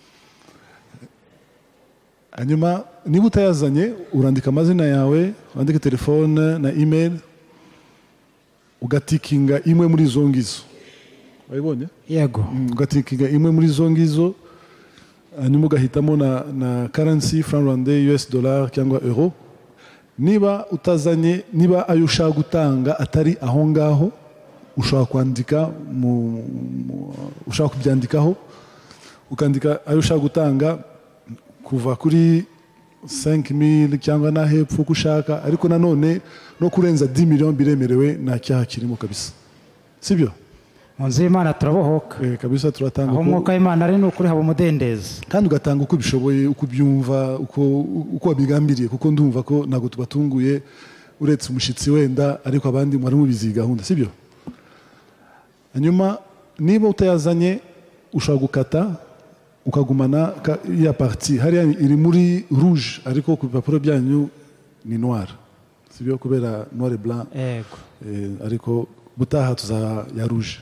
hanyuma niba utayazanye urandika amazina yawe urandika telefone na email ugatikinga imwe muri izo ngizo wabibonye yego ugatikinga imwe muri izo ngizo hanyuma ugahitamo na currency franc rwandais US dollar cyangwa euro niba utazanye niba ayo ushaka gutanga atari aho ngaho ushobora kwandika ushaka kubyandikaho ukandika ayo ushaka gutanga kuva kuri 5,000 cyangwa na hepfo uko ushaka ariko nanone no kurenza 10 million biremerewe nta cyaha kirimo kabisa sibyo mu nzu y'Imana turabohoka kabisa turatanga aho umwuka w'Imana ari n'ukuri haba umudendezo kandi ugatanga uko bishoboye uko byumva uko wabigambiriye kuko ndumva ko ntabwo tubatunguye uretse umushitsi wenda ariko abandi mwari mubizi gahunda sibyo hanyuma niba utayazanye ushobora gukata ukagumana ya parti hariya iri muri rouge ariko ku bipapuro byanyu ni noir sibyo kubera noir et blanc ariko butaha tuza ya rouge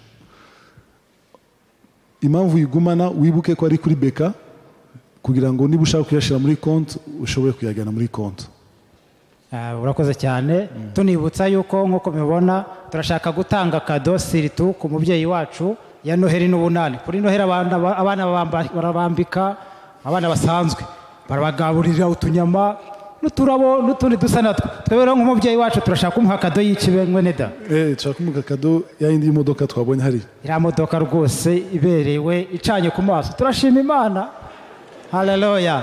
impamvu uyigumana wibuke ko ari kuri beka kugira ngo niba ushaka kuyashyira muri konti ushobore kuyajyana muri konti urakoze cyane tunibutsa yuko nk'uko mubibona turashaka gutanga kado siritu ku mubyeyi wacu ya noheli n'ubunani kuri noheli abana barabambika abana basanzwe barabagaburira utunyama n'uturabo n'utundi dusa natwo twebwe nk'umubyeyi wacu turashaka kumuha kado y'ikibe mwene da turashaka kumuha kado ya yindi y'imodoka twabonye hari iriya modoka rwose iberewe icanye ku maso turashima imana haleluya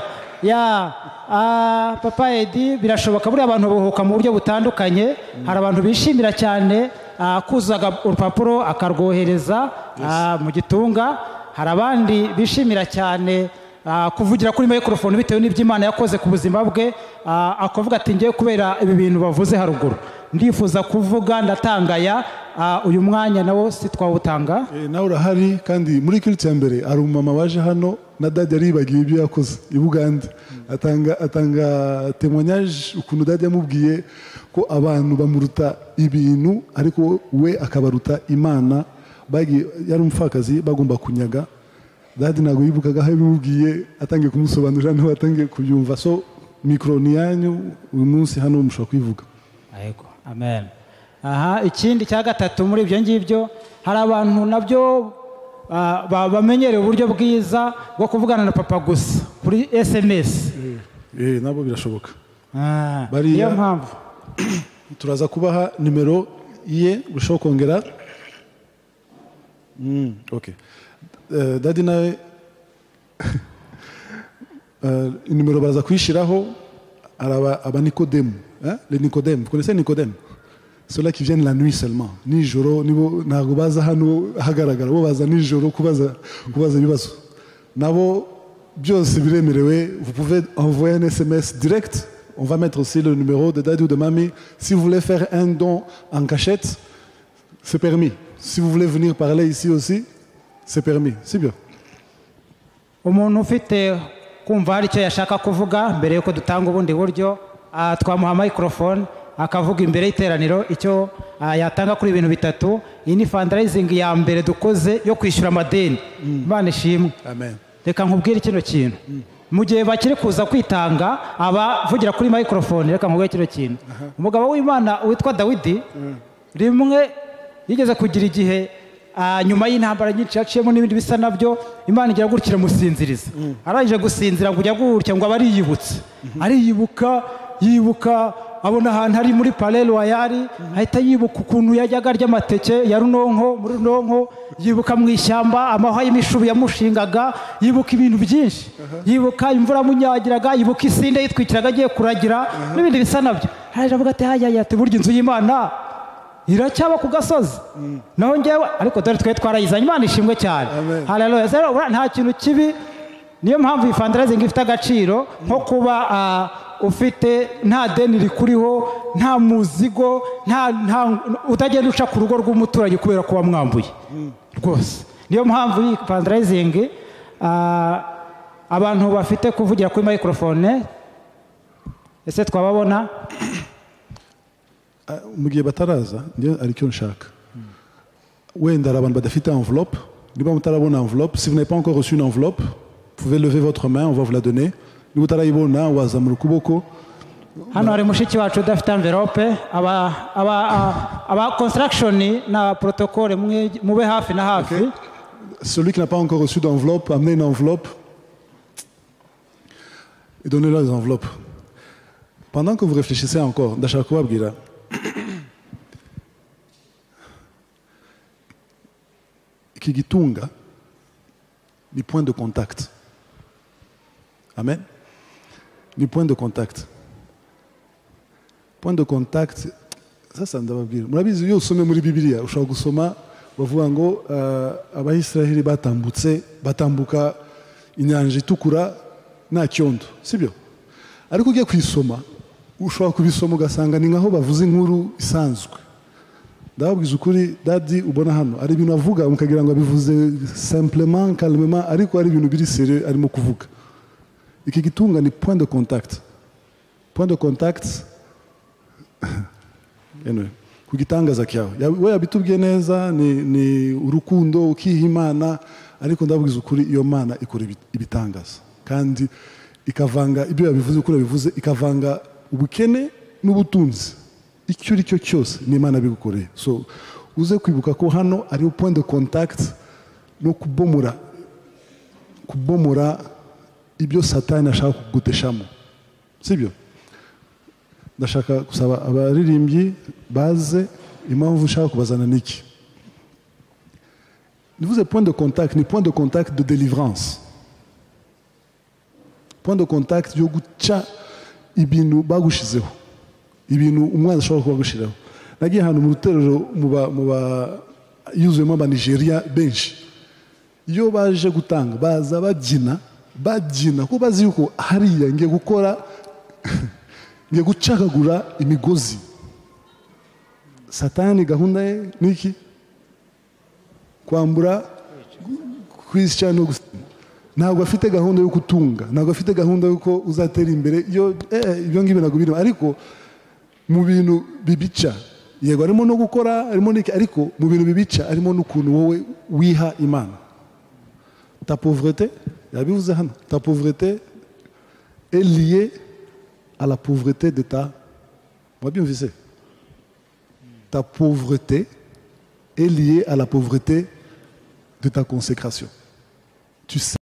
papa Edi birashoboka buriya abantu bahuka mu buryo butandukanye hari abantu bishimira cyane kuzuza urupapuro akarwohereza mu gitunga hari abandi bishimira cyane kuvugira kuri microphone bitewe n'iby'Imana yakoze ku buzima bwe akavuga ati ngiye kubera ibi bintu bavuze haruguru ndifuza kuvuga ndatangaya uyu mwanya nawo si twawutanga nawe urahari kandi muri kiriti ya mbere hari umumama waje hano na dadi yaribagiwe ibyo yakoze i Bugande atanga témoignage ukuntu dadi yamubwiye ko abantu bamuruta ibintu ariko we akabaruta Imana yari umupfakazi bagomba kunyaga dadi ntabwo yibukaga aho bimubwiye atangiye kumusobanurira niho atangiye kubyumva so mikoro ni yanyu uyu munsi hano mushobora kuyivuga yego amen ikindi cya gatatu muri ibyo ngibyo hari abantu nabyo bamenyereye uburyo bwiza bwo kuvugana na papa gusa kuri SMS nabo birashoboka niyo mpamvu turaza kubaha nimero ye ushobora kongera dadi nawe nimero baraza kuyishyiraho aba Nicodème les Nicodème vous connaissez Nicodème ceux-là qui viennent la nuit seulement nijoro nibo ntabwo baza hano hagaragara bo baza nijoro kubaza ibibazo nabo byose biremerewe vous pouvez envoyer un SMS direct on va mettre aussi le numéro de Daddy ou de Mamie si vous voulez faire un don en cachette C'est permis. Si vous voulez venir parler ici aussi, c'est permis. C'est bien. umuntu ufite kumva hari icyo yashaka kuvuga mbere yuko dutanga ubundi buryo twamuha microphone akavuga imbere y'iteraniro icyo yatanga kuri ibintu bitatu. Iyi ni fundraising ya mbere dukoze yo kwishyura amadeni. Imana ishimwe. Amen. Reka nkubwire kino kintu mu gihe bakiri kuza kwitanga abavugira kuri microphone. Reka nkubwire kino kintu umugabo w'Imana witwa Dawidi rimwe yigeze kugira igihe nyuma y'intambara nyinshi yaciyemo n'ibindi bisa nabyo Imana igira gutya musinziriza arangije gusinzira ngo ujya gutya ngo abariyibutse yibuka abona ahantu hari muri Palais Royal ahita yibuka ukuntu yajyaga arya amateke ya runonko muri runonko yibuka mu ishyamba amahwa y'imishubi yamushingaga yibuka ibintu byinshi yibuka imvura munyagiraga yibuka isinde yitwikiraga agiye kuragira n'ibindi bisa nabyo araje avuga ati haya ati burya inzu y'Imana iracyaba ku gasozi naho ngewe ariko dore twe twarayizanye Imana ishimwe cyane. Haleluya. Nta kintu kibi niyo mpamvu iyi fundraising ifite agaciro nko kuba ufite nta deni rikuriho nta muzigo utagenda uca ku rugo rw'umuturage kubera kuba mwambuye rwose. Niyo mpamvu iyi fundraising abantu bafite kuvugira kuri microphone ese twababona mu gihe bataraza njye aricyo nshaka wenda hari abantu badafite enveloppe niba mutarabona enveloppe si vous n'avez pas encore reçu une enveloppe vous pouvez lever votre main on va vous la donner niba utarayibona wazamura ukuboko. Hano hari mushiki wacu udafite enveloppe aba construction na protocole mube hafi na hafi. Celui qui n'a pas encore reçu d'enveloppe amenez une enveloppe et donnez-leur les enveloppes. Pendant que vous réfléchissez encore ndashaka kubabwira iki gitunga ni point de contact. Amen. Ni point de contact. Point de contact sasa ndababwira murabizi iyo usome muri Bibiliya ushobora gusoma bavuga ngo abayisiraheli batambuka inyanja itukura nta cyondo sibyo ariko ugiye kwisoma ushobora kubisoma ugasanga ni nkaho bavuze inkuru isanzwe. Ndababwiza ukuri dadi ubona hano ari ibintu avuga mukagira ngo abivuze simplement calmement ariko ari ibintu biri sérieux arimo kuvuga. Iki gitunga ni point de contact. Point de contact kugitangaza cyawe we yabitubwiye neza ni urukundo ukiha Imana ariko ndababwiza ukuri iyo Mana ikora ibitangaza kandi ikavanga ibyo yabivuze ukuri yabivuze ikavanga ubukene n'ubutunzi icyo cyo cyose ni Imana bigukoreye. So uze kwibuka ko hano ari point de contact no kubomora ibyo Satani ashaka kuguteshamo sibyo. Ndashaka gusaba abaririmbyi baze impamvu ushaka kubazana niki. Nivuze point de contact ni point de contact de délivrance, point de contact yo guca ibintu bagushizeho ibintu umwana ashobora kuba gushiraho. Nagiye hano mu ruterero muba yuzuyemo aba Nigeria benshi iyo baje gutanga baza babyina ko bazi yuko hariya ngiye gukora ngiye gucakagura imigozi. Satani gahunda ye niki kwambura kwishyira no ntabwo afite gahunda yo kutunga ntabwo afite gahunda yuko uzatera imbere ibyo ngibyo ntabwo birimo ariko mu bintu bibica yego arimo no gukora arimo niki ariko mu bintu bibica arimo n'ukuntu wowe wiha Imana. Ta pauvreté yabivuze hano ta pauvreté est liée à la pauvreté de ta moi bien visé ta pauvreté est liée à la pauvreté de ta consécration. Tu sais